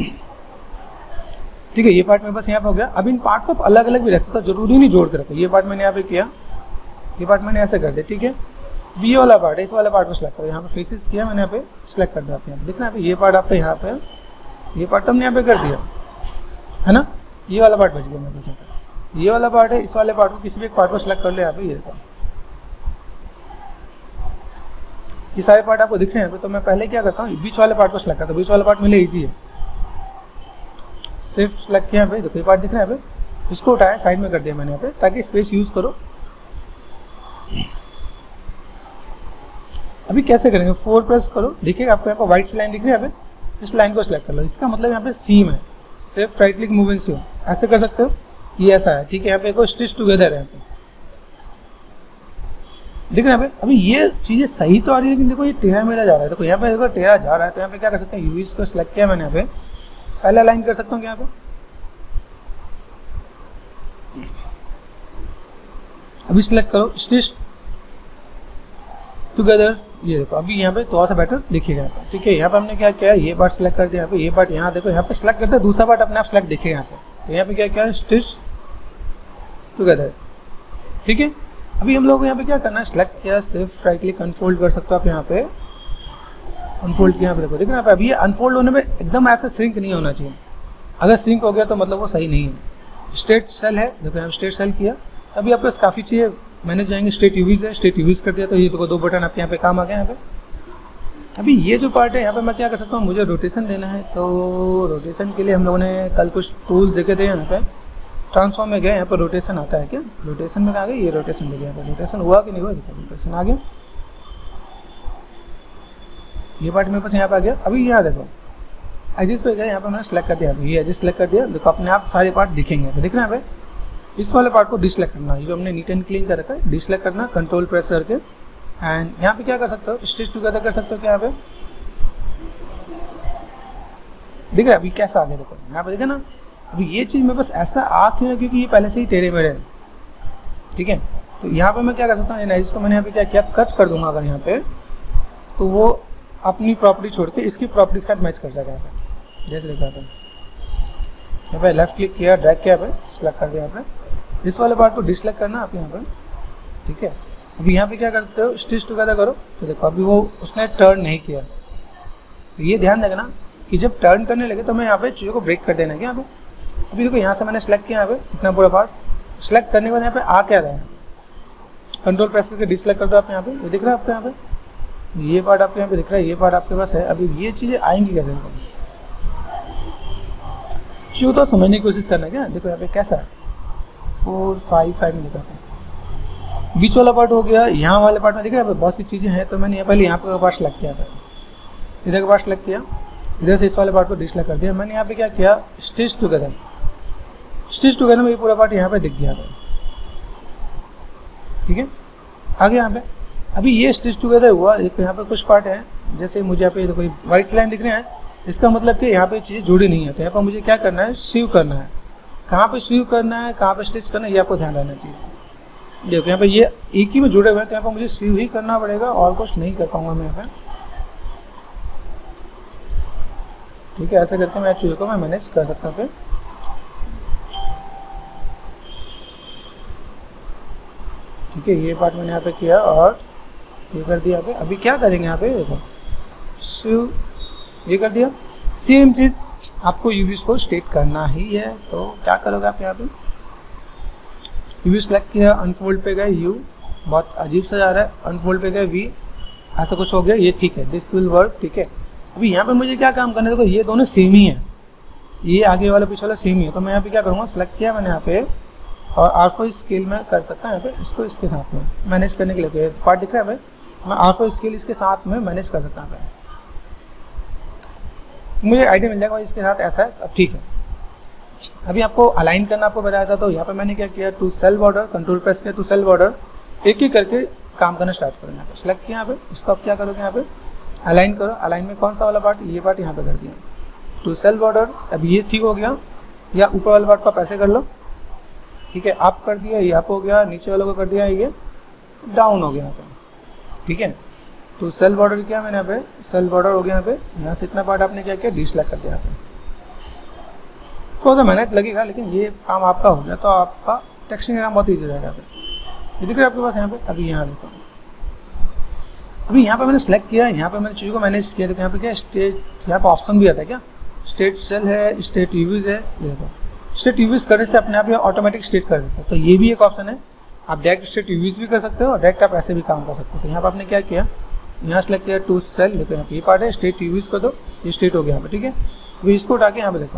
ठीक है। ये पार्ट मेरे पास यहाँ पे हो गया। अब इन पार्ट को आप अलग अलग भी रख सकते हो, जरूरी नहीं जोड़ के रखो। ये पार्ट मैंने यहाँ पे किया, ये पार्ट मैंने ऐसे कर दिया, ठीक है। ये वाला पार्ट है, इस वाला पार्ट को सिलेक्ट करो, यहाँ पे फेसेस किया मैंने, यहाँ पे सिलेक्ट कर दिया, यहाँ पे दिखना है। ये पार्ट आपका यहाँ पे, ये पार्ट हमने यहाँ पे कर दिया है ना, ये वाला पार्ट बच गया मेरे पास। ये वाला पार्ट है, इस वाले पार्ट को किसी भी एक पार्ट को सिलेक्ट कर ले यहाँ पे, ये देखो ये सारे पार्ट आपको दिख रहे हैं। तो मैं पहले क्या करता हूँ, बीच वाले पार्ट को सिलेक्ट करता हूँ, बीच वाला पार्ट मेरे इजी है, सिर्फ सिलेक्ट किया यहाँ पे, देखो ये पार्ट दिख रहा है यहाँ पे, इसको उठाया साइड में कर दिया मैंने यहाँ पे, ताकि स्पेस यूज करो। अभी कैसे करेंगे, 4 प्रेस करो, देखिए आपको यहाँ पर व्हाइट सी लाइन दिख रही है यहाँ पे, इस लाइन को सिलेक्ट कर लो। इसका मतलब यहाँ पे सीम है, सिर्फ right click move in seam, ऐसे कर सकते हो, ये ऐसा है, ठीक है। यहाँ पे एक स्टिच टुगेदर है यहाँ पे, देख रहे हैं यहाँ पे। अभी ये चीजें सही तो आ रही है, लेकिन देखो ये टेढ़ा मेरा जा रहा है। देखो यहाँ पे देखो टेढ़ा जा रहा है, तो यहाँ पे क्या कर सकते हैं, यूवीज को सिलेक्ट किया मैंने यहाँ पे, पहले अलाइन कर सकता हूँ यहाँ पे। अभी सिलेक्ट करो स्टिच टुगेदर, ये देखो अभी यहाँ पे थोड़ा सा बेटर दिखेगा यहाँ पे, ठीक है। यहाँ पे हमने क्या किया, ये पार्ट सिलेक्ट कर दिया यहाँ पे, ये पार्ट यहाँ देखो, यहाँ पे सिलेक्ट करते हैं, दूसरा पार्ट अपने आप सिलेक्ट दिखेगा यहाँ पे। तो यहाँ पे क्या किया, स्टिच टुगेदर, ठीक है। अभी हम लोग को यहाँ पे क्या करना है, सिलेक्ट किया, सिर्फ राइट क्लिक अनफोल्ड कर सकते हो आप यहाँ पे, अनफोल्ड किया, यहाँ पे देखो, देखो यहाँ पे। अभी ये अनफोल्ड होने में एकदम ऐसे श्रिंक नहीं होना चाहिए, अगर श्रिंक हो गया तो मतलब वो सही नहीं है। स्ट्रेट सेल है, देखो यहाँ स्ट्रेट सेल किया। अभी आपके पास काफ़ी चाहिए, मैंने जाएंगे स्ट्रेट यूवीज है, स्ट्रेट यूवीज कर दिया, तो ये देखो 2 बटन आपके यहाँ पे काम आ गया यहाँ पे। अभी ये जो पार्ट है यहाँ पे मैं क्या कर सकता हूँ, मुझे रोटेशन देना है, तो रोटेशन के लिए हम लोगों ने कल कुछ टूल्स देखे थे। यहाँ पे ट्रांसफॉर्म में गए, यहाँ पर रोटेशन आता है क्या, रोटेशन में आ गया, ये रोटेशन देखिए यहाँ पर रोटेशन हुआ कि नहीं हुआ, देखिए रोटेशन आ गया, ये पार्ट मेरे पास यहाँ पे आ गया। अभी यहाँ देखो एजिस पे गए, यहाँ पे मैंने सेलेक्ट कर दिया, ये एजिस सेलेक्ट कर दिया, देखो अपने आप सारे पार्ट दिखेंगे, दिख रहा है भाई। इस वाले पार्ट को डिसलेक्ट करना, ये जो हमने नीट एंड क्लीन कर रखा है, डिसलेक्ट करना, कंट्रोल प्रेस करके, एंड यहाँ पे क्या कर सकते हो, स्टिच टुगेदर कर सकते हो क्या, यहाँ पे दिख रहा है अभी कैसा आ गया, देखो यहाँ पे देखा ना। अभी ये चीज़ मेरे पास ऐसा आ क्यों है, क्योंकि ये पहले से ही टेढ़े मेढ़े है, ठीक है। तो यहाँ पे मैं क्या कर सकता हूँ, एजिस को मैंने यहाँ पे क्या किया, कट कर दूंगा अगर यहाँ पे, तो वो अपनी प्रॉपर्टी छोड़ के इसकी प्रॉपर्टी के साथ मैच कर जाएगा। यहाँ पे जैसे देखा था, यहाँ पे लेफ्ट क्लिक किया, ड्रैग किया, पे सेलेक्ट कर दिया, यहाँ पे इस वाले पार्ट को डिसलेक्ट करना आप यहाँ पे, ठीक है। अभी यहाँ पे क्या करते हो, स्टिच टुगेदर करो, तो देखो अभी वो उसने टर्न नहीं किया, तो ये ध्यान रखना कि जब टर्न करने लगे तो मैं यहाँ पे चीज़ों को ब्रेक कर देना है। यहाँ पे अभी देखो यहाँ से मैंने सेलेक्ट किया, यहाँ पे इतना पूरा पार्ट सेलेक्ट करने के बाद यहाँ पे आ क्या रहा है, कंट्रोल प्रेस करके डिसलेक्ट कर दो आप यहाँ पे, ये दिख रहा है आपको, यहाँ पे ये पार्ट आपके यहाँ पे दिख रहा है, ये पार्ट आपके पास है। अभी ये चीज़ें आएंगी कैसे, क्यों तो समझने की कोशिश करना, क्या देखो यहाँ पे कैसा है, 4 5 5 में दिखा है, बीच वाला पार्ट हो गया, यहाँ वाले पार्ट में दिख रहा है बहुत सी चीज़ें हैं। तो मैंने पहले यहाँ पे पार्ट सेलेक्ट किया, इधर का पार्ट सेलेक्ट किया, इधर से इस वाले पार्ट को डिसलेक्ट कर दिया। मैंने यहाँ पे क्या किया, स्टिच टुगेदर, स्टिच टुगेदर में ये पूरा पार्ट यहाँ पे दिख गया, ठीक है। आगे यहाँ पे अभी ये स्टिच टुगेदर हुआ, देखो यहाँ पे कुछ पार्ट है, जैसे मुझे यहाँ पे कोई वाइट लाइन दिख रहे हैं, इसका मतलब कि यहाँ पे चीज़ें जुड़ी नहीं है। तो यहाँ पर मुझे क्या करना है, सीव करना है, कहाँ पे सीव करना है, कहाँ पे स्टिच करना है, ये आपको ध्यान रहना चाहिए। देखो यहाँ पे ये एक ही में जुड़े हुए हैं, तो यहाँ पर मुझे सीव ही करना पड़ेगा, और कुछ नहीं कर पाऊंगा मैं यहाँ पे, ठीक है। ऐसे करके मैं चीज़ों को मैं मैनेज कर सकता हूँ। ठीक है, ये पार्ट मैंने यहाँ पे किया और ये कर दिया। यहाँ पे अभी क्या करेंगे, यहाँ पे देखो सीव, ये कर दिया। सेम चीज़ आपको यूवीज को स्टेट करना ही है, तो क्या करोगे आप, यहाँ पे यूवी सेलेक्ट किया, अनफोल्ड पे गए, यू बहुत अजीब सा जा रहा है, अनफोल्ड पे गए, वी ऐसा कुछ हो गया, ये ठीक है, दिस विल वर्क, ठीक है। अभी यहाँ पे मुझे क्या काम करना है, देखो ये दोनों सेम ही है, ये आगे वाला पीछे वाला सेम ही है। तो मैं यहाँ पे क्या करूँगा, सेलेक्ट किया मैंने यहाँ पे, और R4 स्केल में कर सकता है यहाँ पे, इसको इसके साथ में मैनेज करने के लिए पार्ट दिख रहा है भाई, मैं R4 स्केल इसके साथ में मैनेज कर सकता हूँ, मुझे आइडिया मिल जाएगा इसके साथ ऐसा है। अब ठीक है, अभी आपको अलाइन करना आपको बताया था, तो यहाँ पे मैंने क्या किया, to shell border, control press किया, टू सेल बॉर्डर, एक एक करके काम करना स्टार्ट करो। यहाँ पे सेलेक्ट किया, यहाँ पे इसको आप क्या करोगे, यहाँ पे अलाइन करो। अलाइन में कौन सा वाला पार्ट, ये पार्ट यहाँ पे कर दिया, टू सेल बॉर्डर। अब ये ठीक हो गया, या ऊपर वाले पार्ट को आप ऐसे कर लो, ठीक है, आप कर दिया, ये अप हो गया, नीचे वालों को कर दिया, ये डाउन हो गया यहाँ पे, ठीक है। तो सेल बॉर्डर किया मैंने यहाँ पे, सेल बॉर्डर हो गया यहाँ पे, यहाँ से इतना पार्ट आपने क्या किया, डिसलेक्ट कर दिया यहाँ पे। थोड़ा सा मेहनत लगेगा, लेकिन ये काम आपका हो गया तो आपका टेक्सटिंग काम बहुत ईजी हो जाएगा। ये दिख रहा है आपके पास यहाँ पे। अभी यहाँ देखो, अभी यहाँ पे मैंने सेलेक्ट किया, यहाँ पे मैंने चीज़ों को मैनेज किया। देखो यहाँ पे क्या स्टेट, यहाँ पे ऑप्शन भी आता है क्या, स्टेट सेल है, स्टेट यूवीज है। ये देखो स्टेट यूवीज करने से अपने आप ये ऑटोमेटिक स्टेट कर देता है, तो ये भी एक ऑप्शन है। आप डायरेक्ट स्टेट यूवीज भी कर सकते हो और डायरेक्ट आप ऐसे भी काम कर सकते हो। तो यहाँ पर आपने क्या किया, यहाँ सेलेक्ट किया टू सेल, देखो यहाँ पे ये पार्ट है, स्टेट यूवीज कर दो, ये स्टेट हो गया यहाँ पे, ठीक है। अभी इसको उठा के यहाँ पे देखो,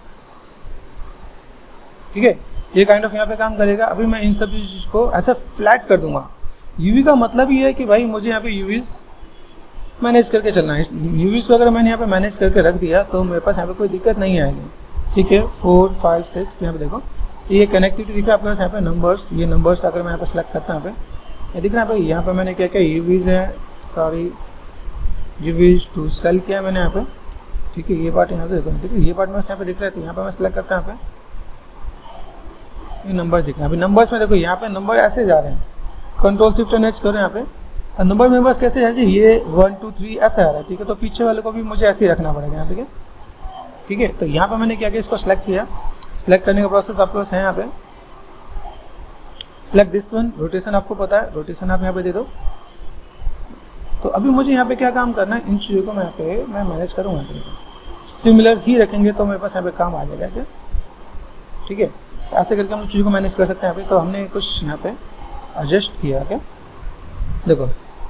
ठीक है, ये काइंड ऑफ यहाँ पे काम करेगा। अभी मैं इन सब चीज़ को ऐसे फ्लैट कर दूंगा। यूवी का मतलब ये है कि भाई मुझे यहाँ पे यूवीज मैनेज करके चलना है। यूवीज को अगर मैंने यहाँ पे मैनेज करके रख दिया तो मेरे पास यहाँ पे कोई दिक्कत नहीं आएगी, ठीक है। 4 5 6 यहाँ पे देखो, ये कनेक्टिविटी दिख रहा है आपके पास यहाँ पे, नंबर्स, ये नंबर्स अगर मैं यहाँ पे सेलेक्ट करता हूँ, यहाँ पे ये दिख रहा है भाई। यहाँ पे मैंने क्या किया, यूवीज है, सॉरी यूवीज टू सेल किया मैंने यहाँ पे, ठीक है। ये पार्ट यहाँ पे देखो, ठीक है, ये पार्ट में यहाँ पे दिख रहा है, तो यहाँ पे मैं सेलेक्ट करता हूँ, यहाँ पे ये नंबर दिख रहा है। अभी नंबर्स में देखो यहाँ पे नंबर ऐसे जा रहे हैं, कंट्रोल शिफ्ट एंड एच करो यहाँ पे, और नंबर मेरे पास कैसे है जी, ये 1 2 3 ऐसा आ रहा है, ठीक है। तो पीछे वाले को भी मुझे ऐसे ही रखना पड़ेगा यहाँ पे, क्या, ठीक है। तो यहाँ पे मैंने क्या किया, इसको सेलेक्ट किया। सेलेक्ट करने का प्रोसेस आपके पास है यहाँ पे, सेलेक्ट दिस वन, रोटेशन आपको पता है, रोटेशन आप यहाँ पे दे दो। तो अभी मुझे यहाँ पे क्या काम करना है, इन चीज़ों को मैं यहाँ पे मैं मैनेज करूँगा, सिमिलर ही रखेंगे तो मेरे पास यहाँ पे काम आ जाएगा, क्या, ठीक है। तो ऐसे करके हम चीज़ों को मैनेज कर सकते हैं यहाँ पे। तो हमने कुछ यहाँ पे एडजस्ट किया, क्या, देखो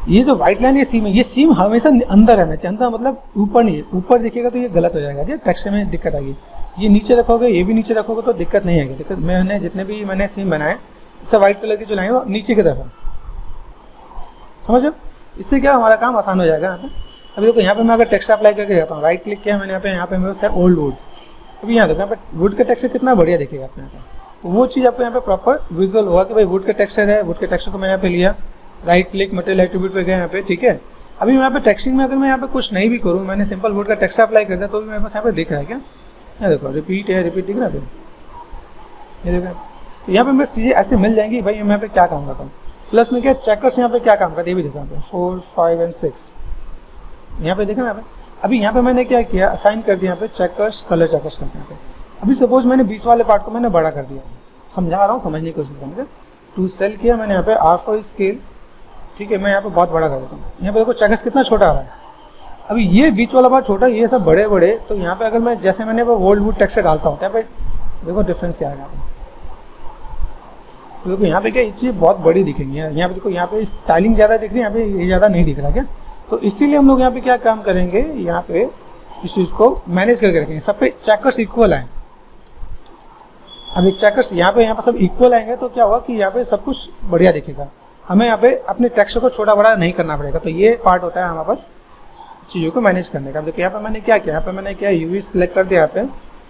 ये जो व्हाइट लाइन ये सीम है, ये सीम हमेशा अंदर रहना चाहिए, अंदर मतलब ऊपर नहीं, ऊपर दिखेगा तो ये गलत हो जाएगा, ये टेक्सचर में दिक्कत आएगी। ये नीचे रखोगे, ये भी नीचे रखोगे तो दिक्कत नहीं आएगी। दिक्कत मैंने जितने भी मैंने सीम बनाए सब व्हाइट कलर की जो लाइन है नीचे की तरफ है, समझो। इससे क्या हमारा काम आसान हो जाएगा यहाँ पे। अभी देखो यहाँ पे मैं अगर टेक्सचर अप्लाई करके जाता हूँ, राइट क्लिक किया मैंने यहाँ पे मेरे पास है ओल्ड वुड। अभी यहाँ देखो यहाँ पे वुड का टेक्सचर कितना बढ़िया दिखेगा आपको यहाँ पे, तो वो चीज़ आपको यहाँ पे प्रॉपर विजुअल होगा कि भाई वुड का टेक्सचर है। वुड के टेक्सचर को मैं यहाँ पे लिया, राइट क्लिक मटेरियल एट्रीब्यूट पे गया यहाँ पे, ठीक है। अभी यहाँ पे टेक्सचरिंग में अगर मैं यहाँ पे कुछ नहीं भी करूँ, मैंने सिंपल वुड का टेक्सचर अप्लाई कर दिया तो भी मेरे पास यहाँ पे दिख रहा है क्या, यहाँ देखो रिपीट है, रिपीट दिख रहा है, ये देखो। तो यहाँ पे मेरी चीज़ें ऐसे मिल जाएंगी। भाई मैं यहाँ पे क्या काम करता हूँ, प्लस में क्या चेकर्स यहाँ पे क्या काम करता है ये भी देखो, यहाँ पे 4, 5 और 6 यहाँ पे देखा ना। अभी यहाँ पे मैंने क्या किया, असाइन कर दिया यहाँ पे चेकर्स, कलर चेकर्स करते हैं यहाँ पे। अभी सपोज मैंने 20 वाले पार्ट को मैंने बड़ा कर दिया, समझा रहा हूँ, समझने की कोशिश करने का। टू सेल किया मैंने यहाँ पे R4 स्केल, ठीक है, मैं यहाँ पे बहुत बड़ा कर देता हूँ। यहाँ पे देखो चेकर्स कितना छोटा आ रहा है। अभी ये बीच वाला पार्ट छोटा, ये सब बड़े बड़े, तो यहाँ पे अगर मैं जैसे मैंने ओल्ड वुड टेक्सचर डालता हूँ, यहाँ पे देखो डिफरेंस क्या है यहाँ पे। तो देखो यहाँ पे क्या ये चीज़ बहुत बड़ी दिखेंगी, यहाँ पे देखो यहाँ पे स्टाइलिंग ज़्यादा दिख रही है, यहाँ पे ये ज़्यादा नहीं दिख रहा क्या। तो इसीलिए हम लोग यहाँ पे क्या काम करेंगे, यहाँ पे इस चीज़ को मैनेज करके रखेंगे, सब पे चेकर्स इक्वल आए। अब एक चेकर्स यहाँ पे सब इक्वल आएंगे तो क्या होगा कि यहाँ पे सब कुछ बढ़िया दिखेगा। हमें यहाँ पे अपने टेक्सचर को छोटा बड़ा नहीं करना पड़ेगा। तो ये पार्ट होता है हमारे पास चीज़ों को मैनेज करने का। देखिए यहाँ पे मैंने क्या किया, यहाँ पे मैंने क्या यूवी सिलेक्ट कर दिया, यहाँ पे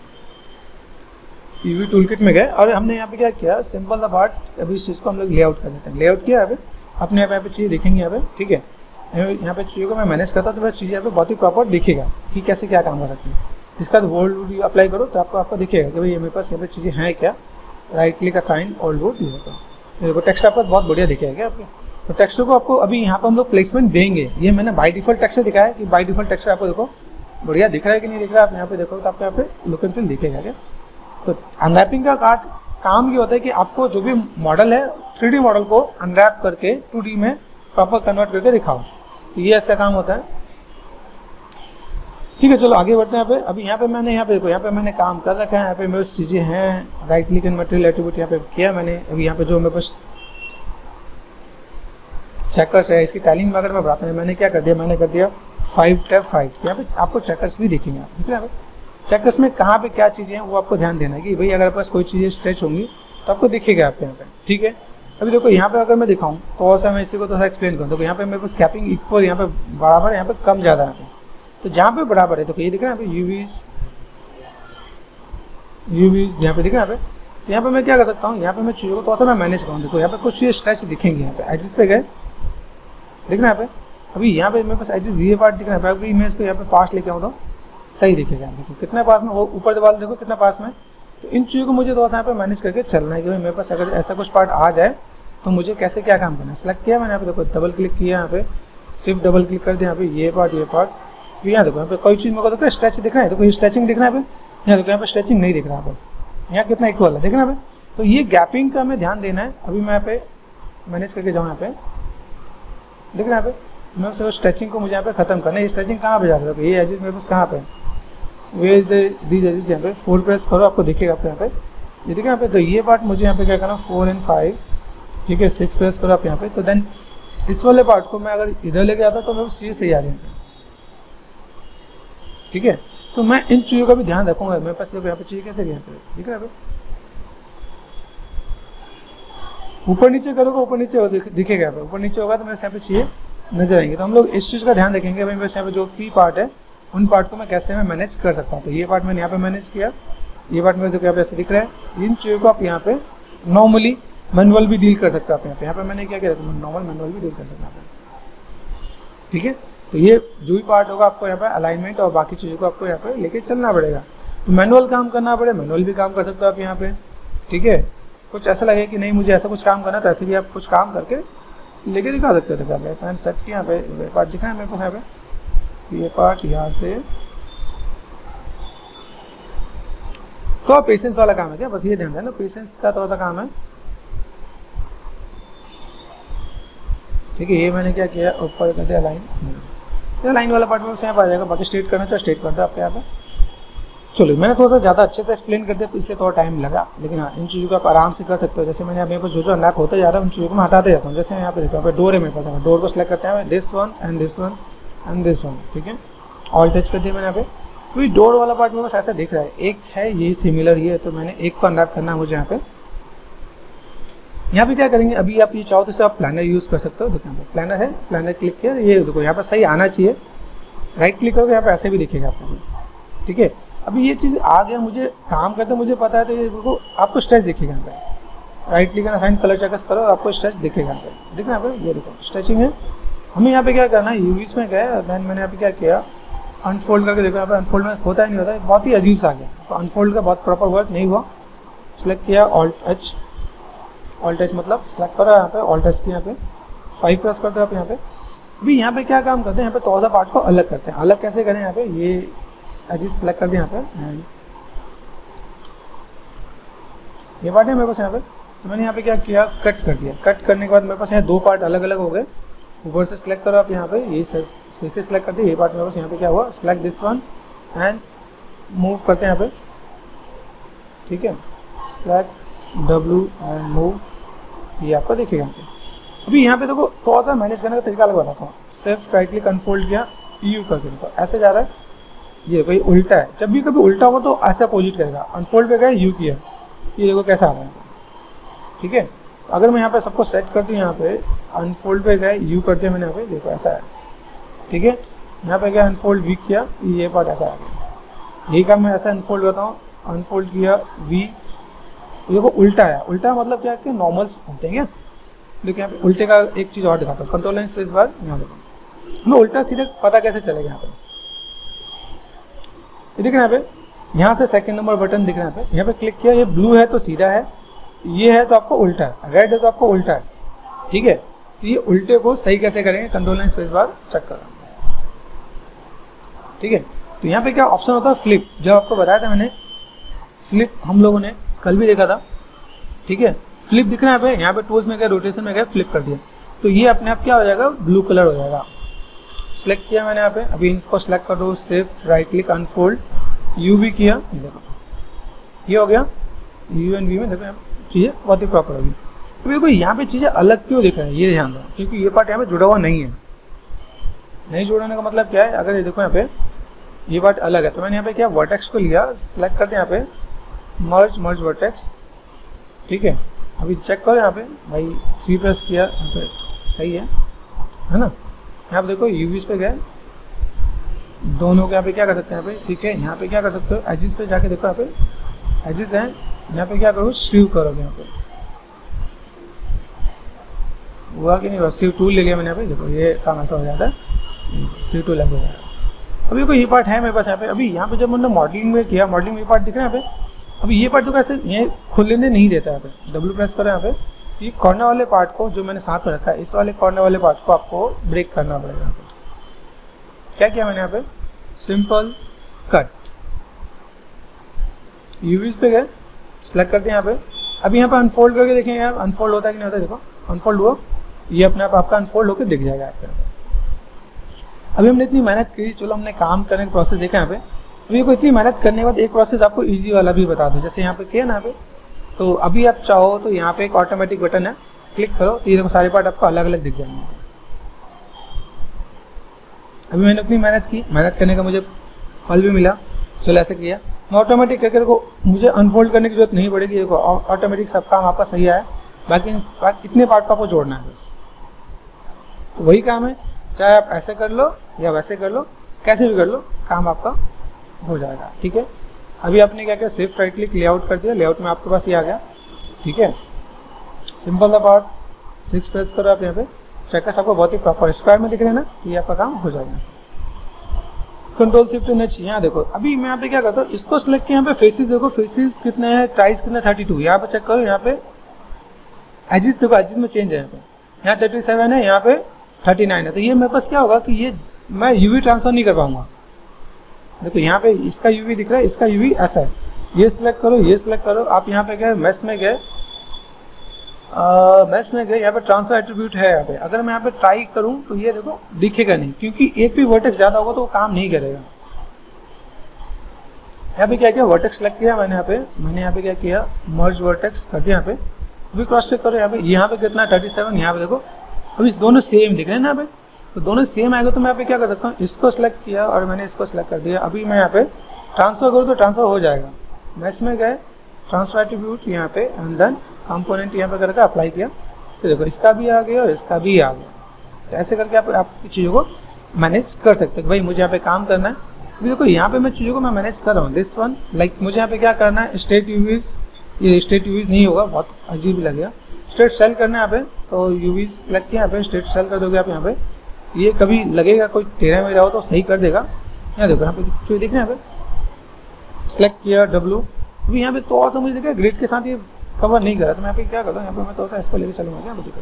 यूवी टूल किट में गए और हमने यहाँ पे क्या किया, सिंपल सा पार्ट। अभी इस चीज़ को हम लोग लेआउट कर देते हैं, लेआउट किया यहाँ पे अपने यहाँ पे चीज़ें दिखेंगी यहाँ पे, ठीक है। यहाँ पे चीज़ों को मैं मैनेज करता हूँ तो बस चीज़ें यहाँ पे बहुत ही प्रॉपर दिखेगा कि कैसे क्या काम कर सकती है। इसका बाद ओल्ड वुड अप्लाई करो तो आपको दिखेगा कि भाई ये मेरे पास यहाँ पे चीज़ें हैं क्या। Right click assign old wood, ये देखो टेक्सचर आपको बहुत बढ़िया दिखेगा क्या आपको। तो टेक्सचर को आपको अभी यहाँ पर हम लोग प्लेसमेंट देंगे। ये मैंने बाय डिफॉल्ट टेक्सचर दिखाया कि बाय डिफॉल्ट टेक्सचर आपको देखो बढ़िया दिख रहा है कि नहीं दिख रहा है। आप यहाँ पे देखो तो आपको यहाँ पे लुक एंड फील दिखेगा क्या। तो अनरैपिंग का काम ये होता है कि आपको जो भी मॉडल है 3D मॉडल को अनरैप करके 2D में प्रॉपर कन्वर्ट करके दिखाओ, तो ये इसका काम होता है। ठीक है, चलो आगे बढ़ते हैं। यहाँ पे अभी यहाँ पे मैंने देखो यहाँ पे मैंने काम कर रखा है। यहाँ पे मेरे पास चीज़ें हैं, right click and material attribute यहाँ पे किया मैंने। अभी यहाँ पे जो मेरे पास चेकर्स है, इसकी टाइलिंग में अगर मैं बताता हूँ, मैंने क्या कर दिया, मैंने कर दिया 5 टैब 5। यहाँ पे आपको चेकर्स भी दिखेंगे, आप ठीक है। चेकर्स में कहाँ पे क्या चीज़ें हैं वो आपको ध्यान देना है कि भाई अगर पास कोई चीज़ें स्ट्रेच होंगी तो आपको दिखेगा आपके यहाँ पे, ठीक है। अभी देखो यहाँ पे अगर मैं दिखाऊँ तो ऐसा मैं इसी को थोड़ा एक्सप्लेन करूँ। देखो यहाँ पे मेरे पास कैपिंग इक्वल, यहाँ पे बराबर, यहाँ पे कम ज़्यादा है। तो जहाँ पे बराबर है देखो ये दिख रहा है यहाँ पे यूवीज यहाँ पे दिख रहा है। यहाँ पे मैं क्या कर सकता हूँ, यहाँ पे मैं चीज़ों को थोड़ा सा मैं मैनेज करूँ। देखो यहाँ पे कुछ ये स्ट्रेच दिखेंगे, यहाँ पे एजेस पे गए दिख रहा है यहाँ पे। अभी यहाँ पे मेरे पास एजेस ये पार्ट दिख रहा है। अभी मैं इसको यहाँ पे पास लेके आऊँ तो सही दिखेगा। देखो कितना पास में, वो ऊपर दीवार देखो कितना पास में। तो इन चीज़ों को मुझे थोड़ा सा यहाँ पे मैनेज करके चलना है कि भाई मेरे पास अगर ऐसा कुछ पार्ट आ जाए तो मुझे कैसे क्या काम करना है। सेलेक्ट किया मैंने, यहाँ पे देखो डबल क्लिक किया, यहाँ पे सिर्फ डबल क्लिक कर दिया, यहाँ पे ये पार्ट फिर यहाँ देखो यहाँ पे कोई चीज़ मेरे को देखो स्ट्रेच दिख रहा है। देखो ये स्ट्रेचिंग दिख रहा है यहाँ पे, यहाँ देखो यहाँ पे स्ट्रेचिंग नहीं दिख रहा है। यहाँ कितना इक्वल है दिख रहा है यहाँ पे। तो ये गैपिंग का हमें ध्यान देना है। अभी मैं यहाँ पे मैनेज करके जाऊँ, यहाँ पे दिख रहा है यहाँ पे। मैं उससे स्ट्रेचिंग को मुझे यहाँ पे खत्म करना है। ये स्ट्रेचिंग कहाँ पे जा रहा है, ये एजेस मेरे पास कहाँ पे, वे दीज एजेस यहाँ पे 4 प्रेस करो, आपको दिखेगा आपको यहाँ पे, ये देखिए यहाँ पे। तो ये पार्ट मुझे यहाँ पे क्या करना, 4 और 5, ठीक है, 6 प्रेस करो आप यहाँ पे। तो देन इस वाले पार्ट को मैं अगर इधर लेके आता तो मैं उस चीज़ सही आ रही है, ठीक है। तो मैं इन चीज़ों का भी ध्यान रखूंगा। मेरे पास यहाँ पे चीज़ कैसे गई, यहाँ पे दिख रहा है, ऊपर नीचे करोगे ऊपर नीचे दिखेगा यहाँ पे, ऊपर नीचे होगा तो मेरे यहाँ पे चीज़ें नजर आएंगे। तो हम लोग इस चीज़ का ध्यान रखेंगे भाई मेरे यहाँ पे जो पी पार्ट है उन पार्ट को मैं कैसे मैं मैनेज कर सकता हूँ। तो ये पार्ट मैंने यहाँ पे मैनेज किया, ये पार्ट मेरे यहाँ पे ऐसे दिख रहा है। इन चीज़ों को आप यहाँ पे नॉर्मली मैनुअल भी डील कर सकते हो आप यहाँ पे मैंने क्या किया, नॉर्मल मैनुअल भी डील कर सकता हूँ, ठीक है। तो ये जो भी पार्ट होगा आपको यहाँ पे अलाइनमेंट और बाकी चीज़ों को आपको यहाँ पे लेके चलना पड़ेगा। तो मैनुअल काम करना पड़े, मैनुअल भी काम कर सकते हो आप यहाँ पे, ठीक है। कुछ ऐसा लगे कि नहीं मुझे ऐसा कुछ काम करना, तो ऐसे भी आप कुछ काम करके लेके दिखा सकते हो। देखा मैंने सेट किया, यहाँ पे पार्ट दिखा है मेरे पास यहाँ पे, ये पार्ट यहाँ से। तो पेशेंस वाला काम है क्या, बस ये ध्यान देना, पेशेंस का थोड़ा सा काम है, ठीक है। ये मैंने क्या किया, ऊपर कर दिया लाइन, लाइन वाला पार्ट में यहाँ पे आ जाएगा। बाकी स्ट्रेट करना चाहे स्ट्रेट कर दो आपके यहाँ पे, चलो मैंने थोड़ा सा ज़्यादा अच्छे से एक्सप्लेन कर दिया तो इसलिए थोड़ा टाइम लगा, लेकिन हाँ इन चीज़ों को आप आराम से कर सकते हो। जैसे मैंने अब मेरे पास जो अनलैप होता जा रहा है उन चीज़ों को मैं हटाते जाता हूँ। जैसे यहाँ पे देखो, यहाँ पे डोर है मेरे पास, डोर को सिलेक्ट करते हैं this one and this one and this one, ठीक है, ऑल टच कर दिया मैंने यहाँ पे। तो डोर वाला पार्ट मेरे पास ऐसा दिख रहा है, एक है ये सिमिलर ये है, तो मैंने एक को अनलैप करना है मुझे यहाँ पे। यहाँ पे क्या करेंगे, अभी आप ये चाहो तो आप प्लानर यूज़ कर सकते हो। देखो यहाँ पे प्लानर है, प्लानर क्लिक किया, ये देखो यहाँ पर सही आना चाहिए, राइट क्लिक करोगे यहाँ पे ऐसे भी दिखेगा आपको, ठीक है। अभी ये चीज़ आ गया, मुझे काम करते मुझे पता है, तो ये देखो आपको स्ट्रेच दिखेगा यहाँ पे, राइट क्लिक करना, साइन कलर चेकर्स करो, आपको स्ट्रेच दिखेगा यहाँ पे, देखना यहाँ पे, ये देखो स्ट्रेचिंग है। हमें यहाँ पे क्या करना है, यूवीज में गए, देन मैंने यहाँ पे क्या किया, अनफोल्ड करके देखो, यहाँ पे अनफोल्ड में होता ही नहीं होता है, बहुत ही अजीब सा आ गया। तो अनफोल्ड का बहुत प्रॉपर वर्क नहीं हुआ, सिलेक्ट किया ऑल्ट एच, ऑल्ट एच मतलब सिलेक्ट करो यहाँ पे, ऑल्ट एच की यहाँ पे 5 प्रेस करते हो आप यहाँ पे। अभी यहाँ पे क्या काम करते हैं, यहाँ पे थोड़ा सा पार्ट को अलग करते हैं। अलग कैसे करें, यहाँ पे ये एजिस सेलेक्ट कर दिया यहाँ पे, एंड ये पार्ट है मेरे पास यहाँ पे, तो मैंने यहाँ पे क्या किया, कट कर दिया। कट करने के बाद मेरे पास यहाँ दो पार्ट अलग अलग हो गए। ऊपर से सिलेक्ट करो आप यहाँ पे, ये से सिलेक्ट कर दिया, ये पार्ट मेरे पास यहाँ पे क्या हुआ, select this one and move करते हैं यहाँ पे, ठीक है, सिलेक्ट W एंड मूव, ये आपको दिखेगा यहाँ पे। अभी यहाँ पे देखो थोड़ा सा मैनेज करने का तरीका अलग बताता हूँ। सिर्फ राइट क्लिक अनफोल्ड किया, यू करके देखो ऐसे जा रहा है, ये कोई उल्टा है, जब भी कभी उल्टा हो तो ऐसा अपोजिट करेगा। अनफोल्ड पे गया, यू किया, ये देखो कैसा आ रहा है, ठीक है। तो अगर मैं यहाँ पे सबको सेट कर दूँ, यहाँ पे अनफोल्ड पे गए, यू करते हैं मैंने यहाँ पे, देखो ऐसा है, ठीक है। यहाँ पे गया अनफोल्ड वी किया, ये पार्ट ऐसा आ गया। यही काम मैं ऐसा अनफोल्ड करता हूँ, अनफोल्ड किया वी, देखो उल्टा है। उल्टा मतलब क्या है, नॉर्मल्स होते हैं क्या, देखिए यहाँ पे उल्टे का एक चीज़ और दिखाता हूँ, कंट्रोल एंड स्पेस बार, यहाँ देखो हमें उल्टा सीधे पता कैसे चलेगा। यहाँ पे ये देखिए, यहाँ पे यहाँ से सेकंड नंबर बटन दिख रहा है, यहाँ पे क्लिक किया, ये ब्लू है तो सीधा है, ये है तो आपको उल्टा है, रेड है तो आपको उल्टा है, ठीक है। तो ये उल्टे को सही कैसे करेंगे, control and space bar check करो, ठीक है। तो यहाँ पे क्या ऑप्शन होता है, फ्लिप, जो आपको बताया था मैंने, फ्लिप हम लोगों ने कल भी देखा था, ठीक है। फ्लिप दिख रहा है यहाँ पे टूल्स में गए, रोटेशन में गए, फ्लिप कर दिया, तो ये अपने आप क्या हो जाएगा, ब्लू कलर हो जाएगा। सिलेक्ट किया मैंने यहाँ पे, अभी इनको सिलेक्ट कर दो, shift right click unfold, U भी किया, ये देखो ये हो गया, यू एंड वी में देखो चीज़ें बहुत ही प्रॉपर होगी। तो देखो यहाँ पे चीज़ें अलग क्यों दिख रहा है, ये ध्यान दो, क्योंकि ये पार्ट यहाँ पे जुड़ा हुआ नहीं है। नहीं जोड़ने का मतलब क्या है, अगर ये देखो यहाँ पे ये पार्ट अलग है, तो मैंने यहाँ पे क्या वर्टेक्स को लिया, सिलेक्ट करते हैं यहाँ पे मर्ज वर्टेक्स, ठीक है। अभी चेक करो यहाँ पे भाई 3 प्रेस किया, यहाँ पे सही है ना। यहाँ पे देखो यूवीज पे गए, दोनों के यहाँ पे क्या कर सकते हैं यहाँ पे, ठीक है। यहाँ पे क्या कर सकते हो, एजिस पे जाके देखो, यहाँ पे एजिस हैं, यहाँ पे क्या करो, सीव करोगे, यहाँ पे हुआ कि नहीं हुआ, सीव टूल ले लिया मैंने यहाँ पे, देखो ये काम ऐसा हो जाता है, सीव टूल ऐसा हो जाता है। अभी देखो ये पार्ट है मेरे पास यहाँ पे, अभी यहाँ पे जब मैंने मॉडलिंग में किया, मॉडलिंग में ये पार्ट दिख रहा है यहाँ पे। अभी ये पार्ट तो कैसे ये खुलने नहीं देता है, यहाँ पे डब्ल्यू प्रेस करो, यहाँ पे ये कॉर्नर वाले पार्ट को जो मैंने साथ में रखा है, इस वाले कॉर्नर वाले पार्ट को आपको ब्रेक करना पड़ेगा। यहाँ पे क्या किया मैंने, यहाँ पे सिंपल कट, यूवीज पे गए, सिलेक्ट करते हैं यहाँ पे। अभी यहाँ पे अनफोल्ड करके देखेंगे यार, अनफोल्ड होता है कि नहीं होता, देखो अनफोल्ड हुआ, ये अपने आप आपका अनफोल्ड होकर दिख जाएगा यहाँ पे। अभी हमने इतनी मेहनत की, चलो हमने काम करने का प्रोसेस देखा यहाँ पे। अभी को इतनी मेहनत करने के बाद एक प्रोसेस आपको इजी वाला भी बता दो, जैसे यहाँ पे किया ना यहाँ पे, तो अभी आप चाहो तो यहाँ पे एक ऑटोमेटिक बटन है, क्लिक करो तो ये देखो सारे पार्ट आपको अलग अलग दिख जाएंगे। अभी मैंने उतनी मेहनत की, मेहनत करने का मुझे फल भी मिला, चलो ऐसे किया मैं ऑटोमेटिक करके, देखो मुझे अनफोल्ड करने की जरूरत नहीं पड़ेगी, देखो ऑटोमेटिक सब काम आपका सही आया। बाकी इतने पार्ट को आपको जोड़ना है बस, तो वही काम है, चाहे आप ऐसे कर लो या वैसे कर लो, कैसे भी कर लो, काम आपका हो जाएगा, ठीक है। अभी आपने क्या किया, सिर्फ राइट क्लिक लेआउट कर दिया, लेआउट में आपके पास ये आ गया, ठीक है। सिंपल सा पार्ट, 6 प्रेस करो आप यहाँ पे, चेकर्स आपको बहुत ही प्रॉपर स्क्वायर में दिख रहे हैं ना, तो ये आपका काम हो जाएगा। कंट्रोल शिफ्ट एच, यहाँ देखो अभी मैं यहाँ पे क्या करता हूँ, इसको सिलेक्ट किया, यहाँ पे फेसेस देखो, फेसेस कितने हैं, प्राइस कितना 32, यहाँ पे चेक करो, यहाँ पे एजिस देखो, एजिस में चेंज है, यहाँ 37 है, यहाँ पे 39 है। तो ये मेरे पास क्या होगा कि ये मैं यूवी ट्रांसफर नहीं कर पाऊंगा। देखो यहाँ पे इसका यूवी दिख रहा है, इसका यूवी ऐसा है, ये सिलेक्ट करो, ये सिलेक्ट करो, आप यहाँ पे गए मैस में गए, यहाँ पे ट्रांसफर एट्रीब्यूट है यहाँ पे। अगर मैं यहाँ पे ट्राई करूँ तो ये देखो दिखेगा नहीं, क्योंकि एक भी वर्टेक्स ज़्यादा होगा तो वो काम नहीं करेगा। यहाँ पे क्या किया, वर्टेक्स सेलेक्ट किया मैंने यहाँ पे क्या किया, मर्ज वर्टेक्स कर दिया। यहाँ पे अभी क्रॉस चेक करो, यहाँ पे कितना 37, यहाँ पे देखो अभी दोनों सेम दिख रहे हैं ना यहाँ पे, तो दोनों सेम आएगा। तो मैं यहाँ पे क्या कर सकता हूँ, इसको सिलेक्ट किया और मैंने इसको सिलेक्ट कर दिया। अभी मैं यहाँ पे ट्रांसफर करूँ तो ट्रांसफर हो जाएगा। मैं इसमें गए ट्रांसफर एट्रीब्यूट यहाँ पे एंड देन कंपोनेंट यहाँ पे करके अप्लाई किया, तो देखो इसका भी आ गया और इसका भी आ गया। तो ऐसे करके आप चीज़ों को मैनेज कर सकते हो। भाई मुझे यहाँ पे काम करना है, अभी देखो यहाँ पे मैं चीज़ों को मैं मैनेज कर रहा हूँ। दिस वन लाइक मुझे यहाँ पे क्या करना है, स्टेट यूवीज, ये स्टेट यूवीज नहीं होगा, बहुत अजीब लगेगा। स्टेट सेल करना है यहाँ पे, तो यूवीज सेलेक्ट किया, यहाँ पे स्टेट सेल कर दोगे आप। यहाँ पे ये कभी लगेगा कोई टेढ़ा मेरा हो तो सही कर देगा। यहाँ देखो यहाँ पे जो दिख रहे हैं, यहाँ पे सेलेक्ट किया डब्लू। अभी यहाँ पे तो और मुझे देखा ग्रिड के साथ ये कवर नहीं करा, तो मैं यहाँ पे क्या करता हूँ, यहाँ पे मैं थोड़ा सा इसको लेके चलूँगा क्या दिक्कत,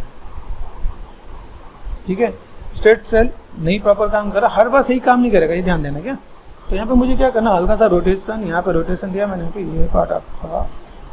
ठीक है। स्टेट सेल नहीं प्रॉपर काम कर रहा, हर बार सही काम नहीं करेगा, ये ध्यान देना क्या। तो यहाँ पे मुझे क्या करना, हल्का सा रोटेशन, यहाँ पे रोटेशन दिया मैंने, यहाँ पे ये पार्ट आपका,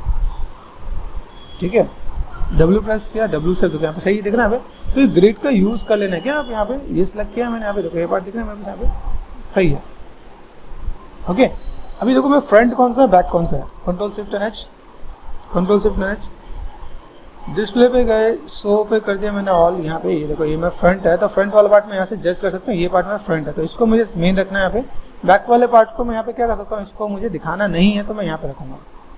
ठीक है। डब्ल्यू प्रेस किया, डब्ल्यू से देखो यहाँ पे सही दिख रहा है। तो ये ग्रिड का यूज कर लेना है क्या आप, यहाँ पे ये सिलेक्ट किया मैंने, यहाँ पे देखो ये पार्ट दिख रहा है मेरे पास, यहाँ पे सही है। ओके, अभी देखो मैं फ्रंट कौन सा है, बैक कौन सा है, control shift N H, control shift N H. Display पे गए, शो पे कर दिया मैंने ऑल। यहाँ पे ये देखो ये मैं फ्रंट है, तो फ्रंट वाला पार्ट में यहाँ से जज कर सकता हूँ, ये पार्ट में फ्रंट है, तो इसको मुझे मेन रखना है। यहाँ पे बैक वाले पार्ट को मैं यहाँ पे क्या कर सकता हूँ, इसको मुझे दिखाना नहीं है तो मैं यहाँ पे रखूँगा,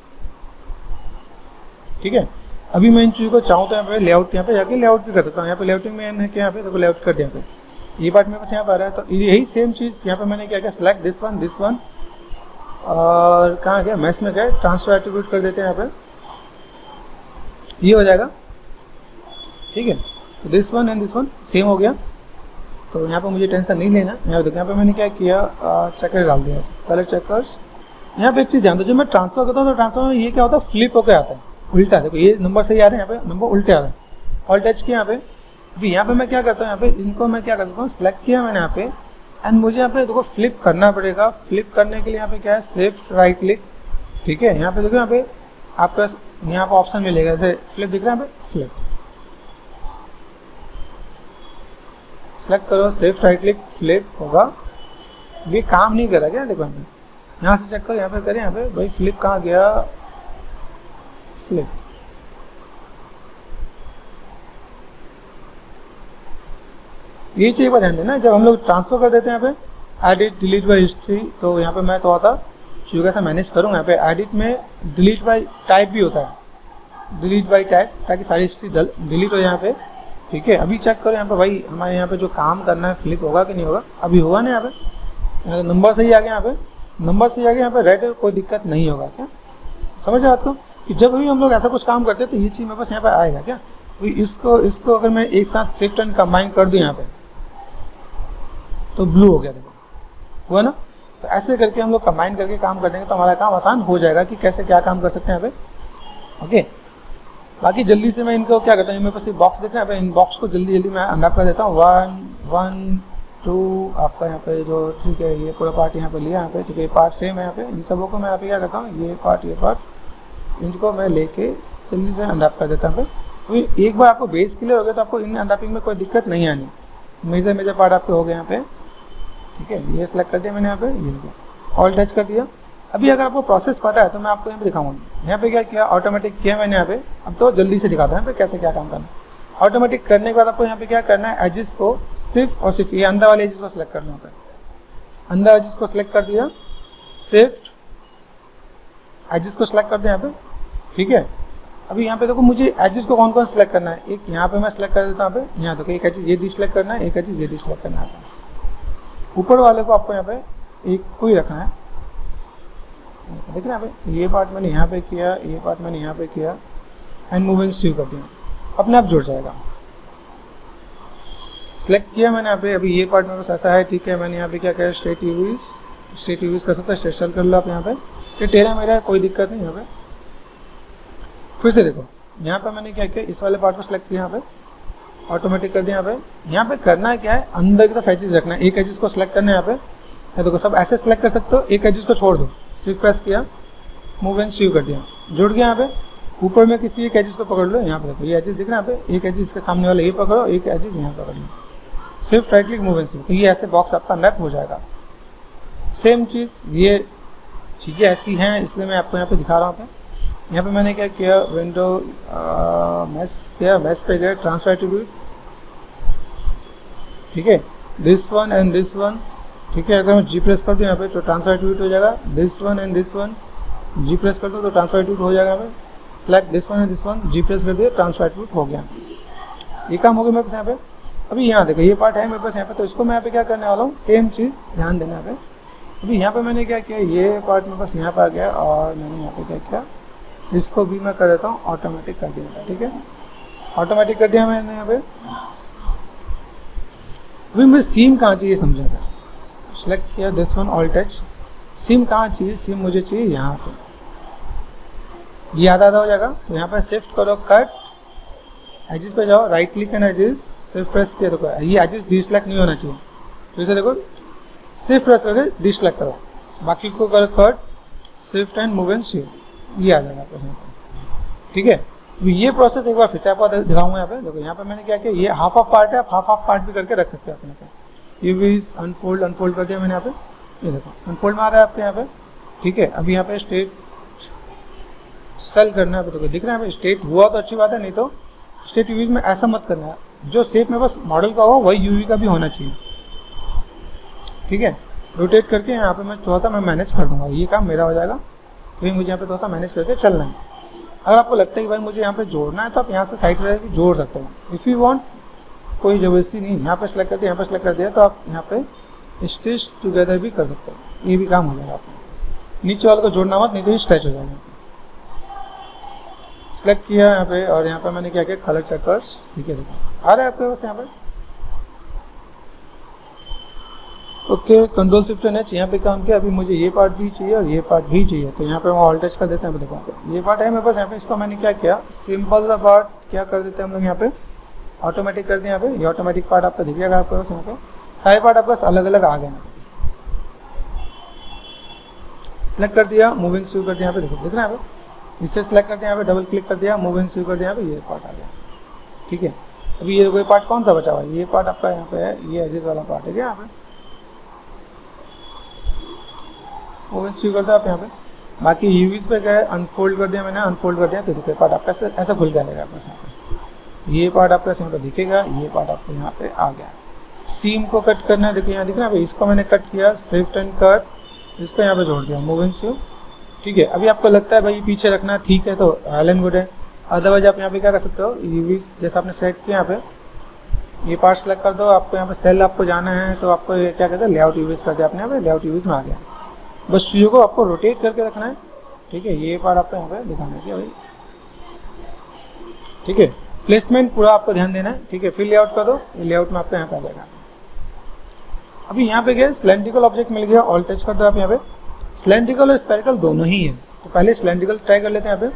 ठीक है। अभी मैं इन चीज़ों को चाहूँ तो यहाँ पे लेआउट, यहाँ पे जाके लेआउट भी कर सकता हूँ। यहाँ पे लेआउटिंग में यहाँ पे देखो लेआउट कर दिया, यहाँ पे ये पार्ट मेरे पास यहाँ पे आ रहा है। तो यही सेम चीज़ यहाँ पे मैंने क्या किया, सिलेक्ट दिस वन और कहाँ गया, मैच में गए, ट्रांसफर एट्रीब्यूट कर देते हैं यहाँ पे, ये हो जाएगा, ठीक है। तो this one and this one same हो गया, तो यहाँ पे मुझे टेंशन नहीं लेना। यहाँ देखो यहाँ पे मैंने क्या किया, चेकर डाल दिया, कलर चेकर्स। यहाँ पे एक चीज़ ध्यान दो, जब मैं ट्रांसफर करता हूँ तो ट्रांसफर में ये क्या होता है, फ्लिप होकर आता है, उल्टा। देखो ये नंबर सही आ रहे हैं, यहाँ पे नंबर उल्टे आ रहे हैं। ऑल टच किया यहाँ पे, अभी यहाँ पे मैं क्या करता हूँ, यहाँ पे इनको मैं क्या करता हूँ, सिलेक्ट किया मैंने यहाँ पे एंड मुझे यहाँ पे देखो फ्लिप करना पड़ेगा। फ्लिप करने के लिए यहाँ पे क्या है, शिफ्ट राइट क्लिक, ठीक है। यहाँ पे देखो यहाँ पे आपका यहाँ पे ऑप्शन मिलेगा, जैसे फ्लिप दिख रहा है, यहाँ पे फ्लिप सेलेक्ट करो, शिफ्ट राइट क्लिक, फ्लिप होगा। ये काम नहीं कर रहा क्या, देखो यहाँ से चेक करो, यहाँ पे करें, यहाँ पे भाई फ्लिप कहाँ गया, फ्लिप। ये चीज पर ध्यान देना, जब हम लोग ट्रांसफर कर देते हैं यहाँ पे एडिट डिलीट बाय हिस्ट्री, तो यहाँ पे मैं थोड़ा सा चीज़ों कैसा मैनेज करूँगा। यहाँ पे एडिट में डिलीट बाय टाइप भी होता है, डिलीट बाय टाइप, ताकि सारी हिस्ट्री डिलीट हो यहाँ पे, ठीक है। अभी चेक करो यहाँ पे भाई हमारे यहाँ पे जो काम करना है फ्लिप होगा कि नहीं होगा, अभी होगा ना। यहाँ पे नंबर सही आ गया, यहाँ पे नंबर सही आ गया, यहाँ पे रेड कोई दिक्कत नहीं होगा क्या, समझ बात को, कि जब भी हम लोग ऐसा कुछ काम करते हैं तो ये चीज़ मेरे पास यहाँ पे आएगा क्या। तो इसको अगर मैं एक साथ शिफ्ट एंड कंबाइन कर दूँ यहाँ पे, तो ब्लू हो गया, देखो हुआ ना। तो ऐसे करके हम लोग कंबाइन करके काम कर देंगे तो हमारा काम आसान हो जाएगा कि कैसे क्या काम कर सकते हैं यहाँ पे। ओके, बाकी जल्दी से मैं इनको क्या करता हूँ, मेरे पास ये बॉक्स दिख रहा है, इन बॉक्स को जल्दी जल्दी मैं अनरैप कर देता हूँ। 1 1 2 आपका यहाँ पे जो, ठीक है, ये पूरा पार्ट यहाँ पे लिया, यहाँ पे ठीक है, पार्ट सेम है यहाँ पे। इन सबों को मैं यहाँ पे क्या करता हूँ, ये पार्ट इनको मैं लेके जल्दी से अनरैप कर देता हूँ। तो एक बार आपको बेस क्लियर हो गया तो आपको इन अनरैपिंग में कोई दिक्कत नहीं आनी। मेजर पार्ट आपके हो गए यहाँ पे, ठीक है। ये सिलेक्ट कर दिया मैंने यहाँ पे, ये ऑल टच कर दिया। अभी अगर आपको प्रोसेस पता है तो मैं आपको यहाँ पे दिखाऊंगा। यहाँ पे क्या किया, ऑटोमेटिक किया मैंने यहाँ पे। अब तो जल्दी से दिखाता हूँ यहाँ पे कैसे क्या काम करना है। ऑटोमेटिक करने के बाद आपको यहाँ पे क्या करना है, एजिस को सिर्फ और सिर्फ ये अंदर वाले एजिस को सिलेक्ट करना होता है। अंदर एजिस को सिलेक्ट कर दिया, शिफ्ट एजिस को सिलेक्ट कर दिया यहाँ पे, ठीक है। अभी यहाँ पे देखो मुझे एजिस को कौन कौन सिलेक्ट करना है, एक यहाँ पे मैं सिलेक्ट कर देता हूँ यहाँ पे। यहाँ देखो एक एजिस ये डी सिलेक्ट करना है, एक एजिस ये डी सिलेक्ट करना है। ऊपर वाले को आपको यहाँ पे एक को ही रखना है, देख रहे हैं यहाँ पे। ये पार्ट मैंने यहाँ पे किया, ये पार्ट मैंने यहाँ पे किया एंड मूव एंड स्यू कर दिया, अपने आप जुड़ जाएगा। सिलेक्ट किया मैंने यहाँ पे। अभी ये पार्ट मेरे पास ऐसा है, ठीक है। मैंने यहाँ पे क्या किया, स्टेट यूज कर सकता है, स्टेट सेल कर लो आप यहाँ पे। ये टेढ़ा मेरा कोई दिक्कत नहीं। यहाँ पे फिर से देखो, यहाँ पे मैंने क्या किया, इस वाले पार्ट को सिलेक्ट किया, यहाँ पे ऑटोमेटिक कर दिया। यहाँ पे करना है क्या है, अंदर की तरफ एजिस रखना है। एक एजिस को सिलेक्ट करना है यहाँ पे, देखो सब ऐसे सिलेक्ट कर सकते हो। एक एजिस को छोड़ दो, शिफ्ट प्रेस किया, मूव एंड स्यू कर दिया, जुड़ गया। यहाँ पे ऊपर में किसी एक एजिस को पकड़ लो, यहाँ पे देखो ये एजिस दिख रहा है यहाँ पे। एक एजिस इसके सामने वाला ये पकड़ो, एक एजिस यहाँ पकड़ लो, shift right click, move and sew. तो ये ऐसे बॉक्स आपका अनरैप हो जाएगा। सेम चीज़ ये चीज़ें ऐसी हैं इसलिए मैं आपको यहाँ पे दिखा रहा हूँ। यहाँ पे मैंने क्या किया, विंडो मैस पे गए, ट्रांसफर एट्रीब्यूट, ठीक है, this one and this one, ठीक है। अगर मैं जी प्रेस कर दूँ यहाँ पे तो ट्रांसफर एट्रीब्यूट हो जाएगा, this one and this one, G press कर दो तो ट्रांसफर एट्रीब्यूट हो जाएगा। यहाँ पे select this one and this one, G press कर दिए, ट्रांसफर एट्रीब्यूट हो गया। ये काम हो गया मेरे पास यहाँ पे। अभी यहाँ देखो ये पार्ट है मेरे पास यहाँ पे, तो इसको मैं यहाँ पे क्या करने वाला हूँ, सेम चीज़ ध्यान देना यहाँ पे। अभी यहाँ पे मैंने क्या किया, ये पार्ट मेरे पास यहाँ पे आ गया और मैंने यहाँ पे क्या किया, इसको भी मैं कर देता हूँ ऑटोमेटिक कर दिया, ठीक है, ऑटोमेटिक कर दिया मैंने यहाँ पे। अभी मुझे सीम कहाँ चाहिए समझा था, सेलेक्ट किया this one all touch, seam कहाँ चाहिए, सीम मुझे चाहिए यहाँ पे, ये आधा हो जाएगा। तो यहाँ पे शिफ्ट करो, कट, एजिस पे जाओ, right click and edges, shift press किया, देखो ये एजिस डिसेलेक्ट नहीं होना चाहिए, तो इसे देखो शिफ्ट प्रेस करके डिसेलेक्ट करो, बाकी को करो cut, shift and move and shift, ये आ जाएगा आपको यहाँ पे, ठीक है। तो ये प्रोसेस एक बार फिर से आपको दिखाऊंगा यहाँ पे। देखो यहाँ पे मैंने क्या किया, ये हाफ ऑफ पार्ट है, आप हाफ ऑफ पार्ट भी करके रख सकते हैं आप यहाँ पे। ये भी अनफोल्ड कर दिया मैंने यहाँ पे, ये देखो अनफोल्ड में आ रहा है आपके यहाँ पे, ठीक है। अभी यहाँ पे स्टेट सेल करना है, देखो दिख रहा है स्टेट हुआ तो अच्छी बात है, नहीं तो स्टेट यूवी में ऐसा मत करना है, जो शेप में बस मॉडल का हो वही यूवी का भी होना चाहिए, ठीक है। रोटेट करके यहाँ पे मैं थोड़ा सा मैं मैनेज कर दूंगा, ये काम मेरा हो जाएगा, क्योंकि मुझे यहाँ पे थोड़ा सा मैनेज करके चलना है। अगर आपको लगता है कि भाई मुझे यहाँ पे जोड़ना है तो आप यहाँ से साइड से जोड़ सकते हो, इफ़ यू वांट, कोई ज़बरदस्ती नहीं। यहाँ पे सेलेक्ट कर दिया, यहाँ पे सेलेक्ट कर दिया तो आप यहाँ पे स्टिच टुगेदर भी कर सकते हो, ये भी काम हो जाएगा आपको। नीचे वाले को जोड़ना मत, नहीं तो ये स्ट्रेच हो जाएगा। सेलेक्ट किया यहाँ पे और यहाँ पे मैंने क्या किया, कलर चेकर्स, ठीक है, देखो आ रहा है आपके पास यहाँ पे, okay. Control shift N H यहाँ पे काम किया। अभी मुझे ये पार्ट भी चाहिए और ये पार्ट भी चाहिए, तो यहाँ पे हम ऑल टच कर देते हैं। देखो ये पार्ट है मेरे पास यहाँ पे, इसको मैंने क्या किया, सिंपल सा पार्ट क्या कर देते हैं हम लोग यहाँ पे, ऑटोमेटिक कर दिया यहाँ पे। ये ऑटोमेटिक पार्ट आपको दिखेगा आपके पास यहाँ पे, सारे पार्ट आपके पास अलग अलग आ गए हैं। सेलेक्ट कर दिया, मूविंग शुरू कर दिया, यहाँ पे देखो दिख रहा है यहाँ पे, इसे सेलेक्ट कर दिया, यहाँ पे डबल क्लिक कर दिया, मूविंग शुरू कर दिया, यहाँ पे ये पार्ट आ गया, ठीक है। अभी ये कोई पार्ट कौन सा बचा हुआ है, ये पार्ट आपका यहाँ पे है, ये एजेस वाला पार्ट है क्या यहाँ पे, मूविंग शुरू कर दिया आप यहाँ पे। बाकी यूवीज पे गए, अनफोल्ड कर दिया मैंने, अनफोल्ड कर दिया, तो देखो पार्ट आपका ऐसा खुल गया आपके यहाँ पे, ये पार्ट आपका यहाँ पे दिखेगा, ये पार्ट आपको यहाँ पे आ गया। सीम को कट करना है, देखो यहाँ दिख रहा है, इसको मैंने कट किया, शिफ्ट एंड कट, इसको यहाँ पे जोड़ दिया, मूविंग शुरू, ठीक है। अभी आपको लगता है भाई पीछे रखना ठीक है तो वेल एंड गुड है, अदरवाइज आप यहाँ पे क्या कर सकते हो, यूवीज जैसे आपने सेलेक्ट किया यहाँ पे, ये पार्ट सेलेक्ट कर दो, आपको यहाँ पे सेल आपको जाना है तो आपको ये क्या कहते हैं, लेआउट यूवीज कर दिया आपने, यहाँ पे लेआउट यूवीज में आ गया। बस चीज़ों को आपको रोटेट करके रखना है, ठीक है। ये पार्ट आपको यहाँ पे दिखाना है भाई, ठीक है। प्लेसमेंट पूरा आपको ध्यान देना है, ठीक है। फिर लेआउट कर दो, ये लेआउट में आपको यहाँ पे आ जाएगा। अभी यहाँ पे गए, सिलेंड्रिकल ऑब्जेक्ट मिल गया, ऑल टच कर दो आप यहाँ पे। सिलेंड्रिकल और स्फेरिकल दोनों ही है, तो पहले सिलेंड्रिकल ट्राई कर लेते हैं यहाँ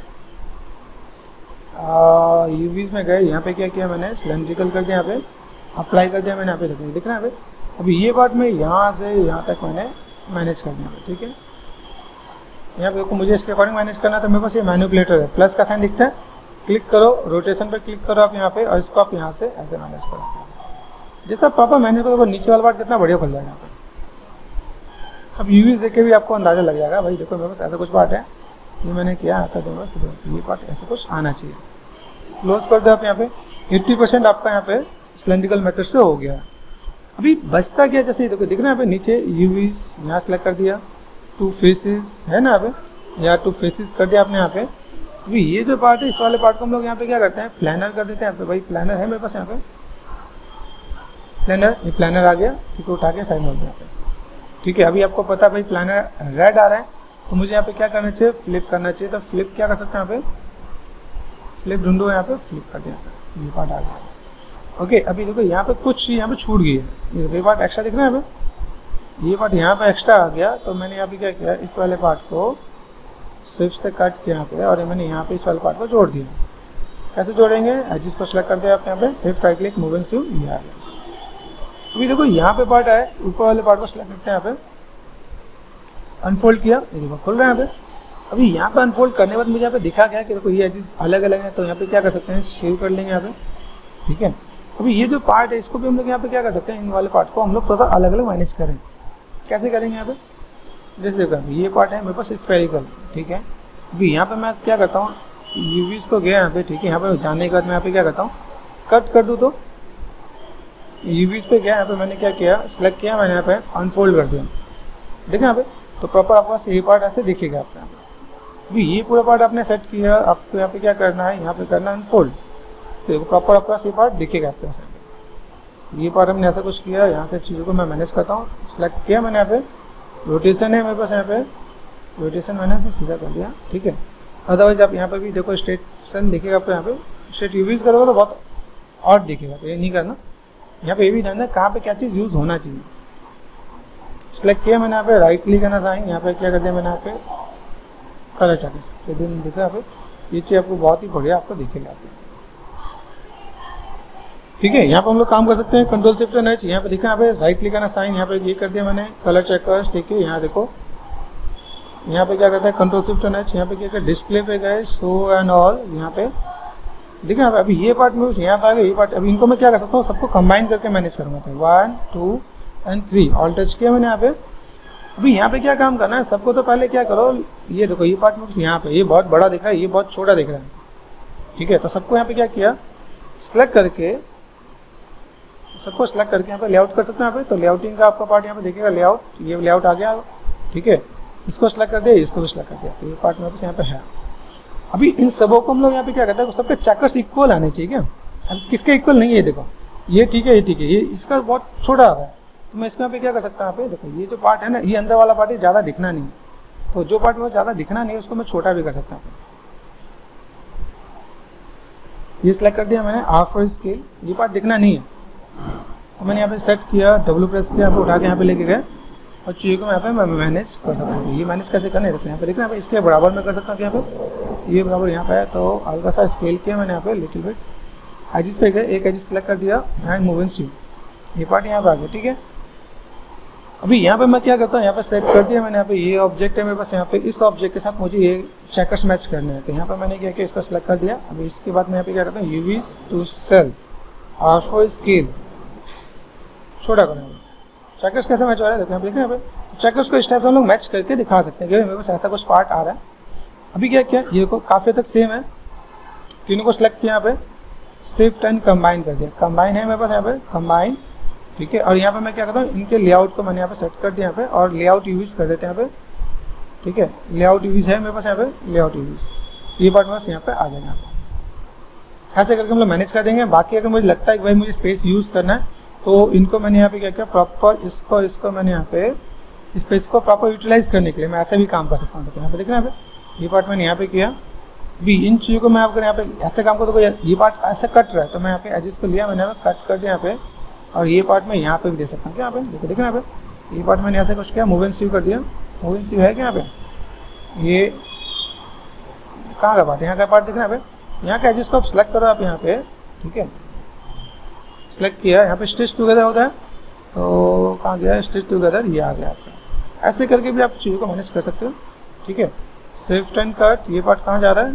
पे। यूवीज में गए, यहाँ पे क्या किया मैंने, सिलेंड्रिकल कर दिया, यहाँ पे अप्लाई कर दिया मैंने, यहाँ पे देखो दिख रहा है यहाँ पे। अभी ये पार्ट में यहाँ से यहाँ तक मैंने मैनेज कर दिया, ठीक है। यहाँ पे देखो मुझे इसके अकॉर्डिंग मैनेज करना है, तो मेरे पास ये मैनिपुलेटर है, प्लस का साइन दिखता है, क्लिक करो, रोटेशन पे क्लिक करो आप यहाँ पे, और इसको आप यहाँ से ऐसे मैनेज करो। जैसा पापा मैंने तो नीचे वाला पार्ट कितना बढ़िया खुल जाएगा यहाँ पे। अब यूवीज देख के भी आपको अंदाजा लग जाएगा, भाई देखो मेरे पास ऐसा कुछ पार्ट है, ये मैंने किया आता तो ये पार्ट ऐसा कुछ आना चाहिए। क्लोज कर दो आप यहाँ पे, 80% आपका यहाँ पे सिलेंड्रिकल मेथड से हो गया। अभी बचता क्या, जैसे देखो दिख रहा है यहाँ पे नीचे यूवीज, यहाँ सेलेक्ट कर दिया, 2 फेसेस है ना यहाँ पे, या 2 फेसेस कर दिया आपने यहाँ पे। अभी ये जो पार्ट है, इस वाले पार्ट को हम लोग यहाँ पे क्या करते हैं, प्लानर कर देते हैं यहाँ पे। भाई प्लानर है मेरे पास यहाँ पे, प्लानर, ये प्लानर आ गया, ठीक है, उठा के साइड में यहाँ पे, ठीक है। अभी आपको पता है भाई प्लानर रेड आ रहा है, तो मुझे यहाँ पे क्या करना चाहिए, फ्लिप करना चाहिए। तो फ्लिप क्या कर सकते हैं यहाँ पे, फ्लिप ढूंढो, यहाँ पे फ्लिप कर दिया, ये पार्ट आ गया, ओके। अभी देखो यहाँ पे कुछ यहाँ पे छूट गई है, ये पार्ट एक्स्ट्रा दिख रहा है यहाँ पे, ये पार्ट यहाँ पे एक्स्ट्रा आ गया, तो मैंने यहाँ पे क्या किया, इस वाले पार्ट को स्विच से कट किया यहाँ पे, और मैंने यहाँ पे इस वाले पार्ट को जोड़ दिया। कैसे जोड़ेंगे, एजिस को सेलेक्ट कर दिया आप यहाँ पे, shift right click, move and शुरू, ये आ गया। अभी देखो यहाँ पे पार्ट आया, ऊपर वाले पार्ट को सेलेक्ट करते हैं यहाँ पे, अनफोल्ड किया, ये देखो खुल रहा है यहाँ पे। अभी यहाँ पे अनफोल्ड करने के बाद मुझे यहाँ पे दिखा गया कि देखो ये एजिस अलग अलग है, तो यहाँ पे क्या कर सकते हैं, सेव कर लेंगे यहाँ पे, ठीक है। अभी ये जो पार्ट है, इसको भी हम लोग यहाँ पे क्या कर सकते हैं, इन वाले पार्ट को हम लोग थोड़ा अलग अलग मैनेज करें। कैसे करेंगे यहाँ पे, जैसे देखो ये पार्ट है मेरे पास स्फेरिकल, ठीक है। अभी यहाँ पे मैं क्या करता हूँ, यूवीज को गया यहाँ पे, ठीक है। यहाँ पे जाने के बाद मैं यहाँ पे क्या करता हूँ, कट कर दूँ, तो यूवीज पे गया, यहाँ पे मैंने क्या किया, सिलेक्ट किया मैंने, यहाँ पे अनफोल्ड कर दिया, देखा यहाँ पे। तो प्रॉपर आपके पास ये पार्ट ऐसे दिखेगा आपको यहाँ पे। अभी ये पूरा पार्ट आपने सेट किया, आपको यहाँ पे क्या करना है, यहाँ पे करना है अनफोल्ड। तो देखो प्रॉपर आपके पास ये पार्ट दिखेगा आपके पास। ये पार्ट हमने ऐसा कुछ किया, यहाँ से चीज़ों को मैं मैनेज करता हूँ, सिलेक्ट किया मैंने, यहाँ पे रोटेशन है मेरे पास, यहाँ पे रोटेशन मैंने ऐसे सीधा कर दिया, ठीक है। अदरवाइज आप यहाँ पे भी देखो स्टेशन दिखेगा आपको, यहाँ पे स्टेट यूज करोगे तो बहुत ऑड दिखेगा, तो ये नहीं करना। यहाँ पे ये भी ध्यान है कहाँ पे क्या चीज़ यूज़ होना चाहिए। सिलेक्ट किया मैंने, यहाँ पे राइट क्लिक करना चाहिए, यहाँ पे क्या कर दिया मैंने, यहाँ पे कलर चार्ट दिन दिखा, यहाँ पे ये चीज़ आपको बहुत ही बढ़िया आपको दिखेगा, ठीक है। यहाँ पे हम लोग काम कर सकते हैं, कंट्रोल शिफ्ट एंड एच, यहाँ पे देखा, यहाँ पे राइट क्लिक करना साइन, यहाँ पे ये कर दिया मैंने कलर चेकर्स, ठीक है। यहाँ देखो यहाँ पे क्या करता है, कंट्रोल शिफ्ट एंड एच, यहाँ पे क्या कर डिस्प्ले पे गए, शो एंड ऑल, यहाँ पे देखिए यहाँ पे अभी ये पार्ट में यहाँ पे आ गया, ये पार्ट। अभी इनको मैं क्या कर सकता हूँ, सबको कंबाइन करके मैनेज करूँगा। 1 2 एंड 3 ऑल टच किया मैंने यहाँ पे। अभी यहाँ पे क्या काम करना है, सबको तो पहले क्या करो, ये देखो ये पार्ट में यहाँ पे ये बहुत बड़ा दिख रहा है, ये बहुत छोटा दिख रहा है, ठीक है। तो सबको यहाँ पे क्या किया, सिलेक्ट करके, सबको सिलेक्ट करके यहाँ पे लेआउट कर सकते हैं यहाँ पे। तो लेआउटिंग का आपका पार्ट यहाँ पे देखिएगा, लेआउट, ये लेआउट आ गया, ठीक है। इसको सिलेक्ट कर दिया, इसको भी सिलेक्ट कर दिया, तो ये पार्ट मेरे पास यहाँ पे है। अभी इन सबों को हम लोग यहाँ पे क्या करते हैं, सबके चेकर्स इक्वल आने चाहिए क्या। अब किसके इक्वल नहीं है, देखो ये ठीक है, ये ठीक है, ये इसका बहुत छोटा आ रहा है, तो मैं इसको यहाँ पे क्या कर सकता हूँ, यहाँ पे देखो ये जो पार्ट है ना, ये अंदर वाला पार्ट ज़्यादा दिखना नहीं है, तो जो पार्ट में ज़्यादा दिखना नहीं है उसको मैं छोटा भी कर सकता हूँ। ये सिलेक्ट कर दिया मैंने, R4 स्केल, ये पार्ट दिखना नहीं है, तो मैंने यहाँ पे सेट किया, W प्रेस किया, यहाँ पे उठा के यहाँ पे लेके गए, और चीज़ों को यहाँ पे मैं मैनेज कर सकता हूँ। ये मैनेज कैसे करना है, देखो यहाँ पे देखना, यहाँ पे इसके बराबर में कर सकता हूँ, यहाँ पे ये बराबर यहाँ पे है, तो हल्का सा स्केल किया मैंने यहाँ पे, लिटिल बिट एजिस पे गए, एक एजिस सेलेक्ट कर दिया एंड मूव एंड स्यू, ये पार्ट यहाँ पे आ गया, ठीक है। अभी यहाँ पे मैं क्या करता हूँ, यहाँ पे सेलेक्ट कर दिया मैंने, यहाँ पे ये ऑब्जेक्ट है मेरे पास, यहाँ पे इस ऑब्जेक्ट के साथ मुझे ये चेकर्स मैच करने हैं, तो यहाँ पे मैंने क्या किया, इसको सेलेक्ट कर दिया। अभी इसके बाद मैं यहाँ पे क्या करता हूँ, यूवीज टू सेल, R4 स्केल छोटा करना, चेकर्स कैसे मैच हो रहा है, देखो यहाँ पे, यहाँ पे चेकर्स को इस टाइप से हम लोग मैच करके दिखा सकते हैं कि मेरे पास ऐसा कुछ पार्ट आ रहा है। अभी क्या किया, ये को काफ़ी तक सेम है, तीनों को सिलेक्ट किया, यहाँ पे शिफ्ट एंड कंबाइन कर दिया, कंबाइन है मेरे पास यहाँ पे, कंबाइन, ठीक है। और यहाँ पे मैं क्या करता हूँ, इनके लेआउट को मैंने यहाँ पे सेट कर दिया यहाँ पे, और लेआउट यूज कर देते हैं यहाँ पे, ठीक है। लेआउट यूज है मेरे पास यहाँ पे, लेआउट यूज, ये पार्ट मेरे पास यहाँ पे आ जाएगा, यहाँ पे ऐसे करके हम लोग मैनेज कर देंगे। बाकी अगर मुझे लगता है कि भाई मुझे स्पेस यूज़ करना है, तो इनको मैंने यहाँ पे क्या किया, प्रॉपर इसको मैंने यहाँ पे स्पेस को प्रॉपर यूटिलाइज करने के लिए मैं ऐसे भी काम कर सकता हूँ। तो यहाँ पे देखना, यहाँ पे ये पार्ट मैंने यहाँ पे किया। भी इन चीज़ों को मैं आपको यहाँ पे ऐसे काम करूँ, तो ये पार्ट ऐसे कट रहा है, तो मैं यहाँ पे एजिस को लिया, मैंने यहाँ पे कट कर दिया यहाँ पे, और ये पार्ट मैं यहाँ पे भी दे सकता हूँ क्या, यहाँ पे देखो, देखना यहाँ पे ये पार्ट मैंने ऐसे कुछ किया, मूव एंड स्यू कर दिया, मूव एंड स्यू है क्या यहाँ पे, ये कहाँ का पार्ट, यहाँ का पार्ट देखना यहाँ पे, यहाँ का एजिस को आप सेलेक्ट करो आप यहाँ पे, ठीक है। सेलेक्ट किया, यहाँ पे स्टिच टुगेदर होता है, तो कहाँ गया स्टिच टुगेदर, ये आ गया आपका। ऐसे करके भी आप चीज़ों को मैनेज कर सकते हो, ठीक है। शिफ्ट एंड कट, ये पार्ट कहाँ जा रहा है,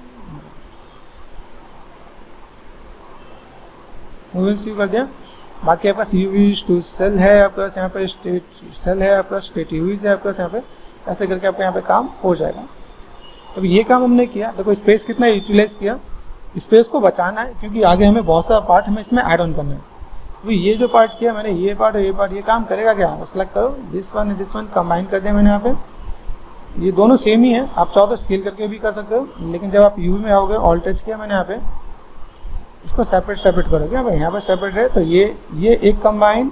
मूव एंड स्यू कर दिया। बाकी आपके पास यूवीज टू सेल है, आपके पास यहाँ पे स्टेट सेल है, आपके पास स्टेट यूवीज है आपके पास यहाँ पे, ऐसे करके आपका यहाँ पे काम हो जाएगा। तो ये काम हमने किया, देखो स्पेस कितना यूटिलाइज किया, स्पेस को बचाना है क्योंकि आगे हमें बहुत सारा पार्ट हमें इसमें ऐड ऑन करना है। अभी ये जो पार्ट किया मैंने, ये पार्ट और ये पार्ट, ये काम करेगा क्या, सेलेक्ट करो, दिस वन कंबाइन कर दिया मैंने यहाँ पे, ये दोनों सेम ही है, आप चाहो तो स्केल करके भी कर सकते हो, लेकिन जब आप यू में आओगे, ऑल टच किया मैंने यहाँ पे, इसको सेपरेट करोगे यहाँ पे सेपरेट है, तो ये एक कंबाइन,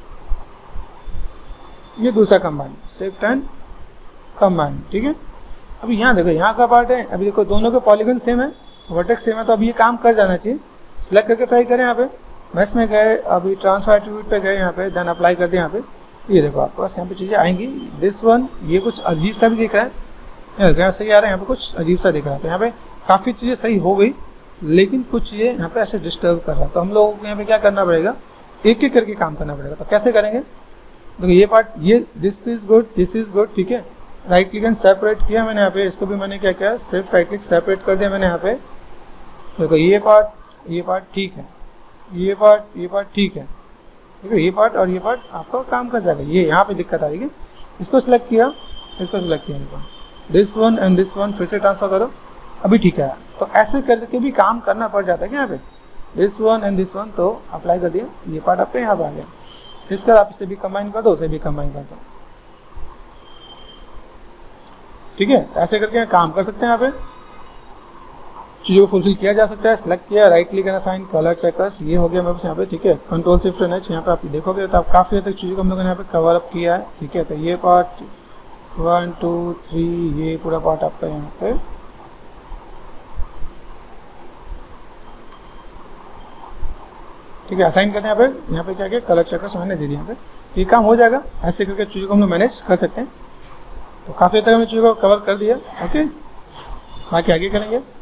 ये दूसरा कंबाइन, शिफ्ट एंड कंबाइन, ठीक है। अभी यहाँ देखो, यहाँ का पार्ट है, अभी देखो दोनों के पॉलीगन सेम है, वर्टेक्स सेम है, तो अभी ये काम कर जाना चाहिए। सिलेक्ट करके ट्राई करें, यहाँ पे मैश में गए, अभी ट्रांसफर एट्रीब्यूट पे गए, यहाँ पे देन अप्लाई कर दें, यहाँ पे ये देखो आपके पास यहाँ पे चीज़ें आएंगी। दिस वन, ये कुछ अजीब सा भी दिख रहा है, यहाँ सही आ रहा है, यहाँ पे कुछ अजीब सा दिख रहा है, तो यहाँ पे काफ़ी चीज़ें सही हो गई, लेकिन कुछ चीज़ें यहाँ पे ऐसे डिस्टर्ब कर रहा है, तो हम लोगों को यहाँ पे क्या करना पड़ेगा, एक एक करके काम करना पड़ेगा। तो कैसे करेंगे, देखो ये पार्ट, ये दिस इज गुड, ठीक है। राइट क्लिक एंड सेपरेट किया मैंने यहाँ पे, इसको भी मैंने क्या किया, सिर्फ राइट क्लिक सेपरेट कर दिया मैंने यहाँ पे। देखो ये पार्ट ठीक है, ये पार्ट ठीक है, ठीक है। ये पार्ट और ये पार्ट आपका काम कर जाएगा। ये यहाँ पे दिक्कत आ रही है, इसको सिलेक्ट किया, इसको सिलेक्ट किया, this one and this one फिर से ट्रांसफर करो, अभी ठीक है। तो ऐसे करके भी काम करना पड़ जाता है क्या यहाँ पे, this one and this one, तो अप्लाई कर दिया, ये पार्ट आपके यहाँ पे आ गया। इसका आप इसे भी कंबाइन कर दो, उसे भी कंबाइन कर दो, ठीक है। तो ऐसे करके काम कर सकते हैं, यहाँ पे चीज़ों को फुलफिल किया जा सकता है। सेलेक्ट किया, right click and assign colour checkers, ये हो गया मेरे पास यहाँ पे, ठीक है। कंट्रोल शिफ्ट एंड एच यहाँ पे आप देखोगे तो आप काफ़ी हद तक चीज़ों को हम लोगों ने यहाँ पे कवर अप किया है, ठीक है। तो ये पार्ट 1 2 3 ये पूरा पार्ट आपका यहाँ पे ठीक है। असाइन करते हैं यहाँ पे क्या क्या कलर चेकर्स मैंने दे दिया यहाँ पे, ये काम हो जाएगा। ऐसे करके चीज़ों को हम लोग मैनेज कर सकते हैं। तो काफ़ी हद तक हमने चीज़ों को कवर कर दिया, ओके। बाकी आगे करेंगे।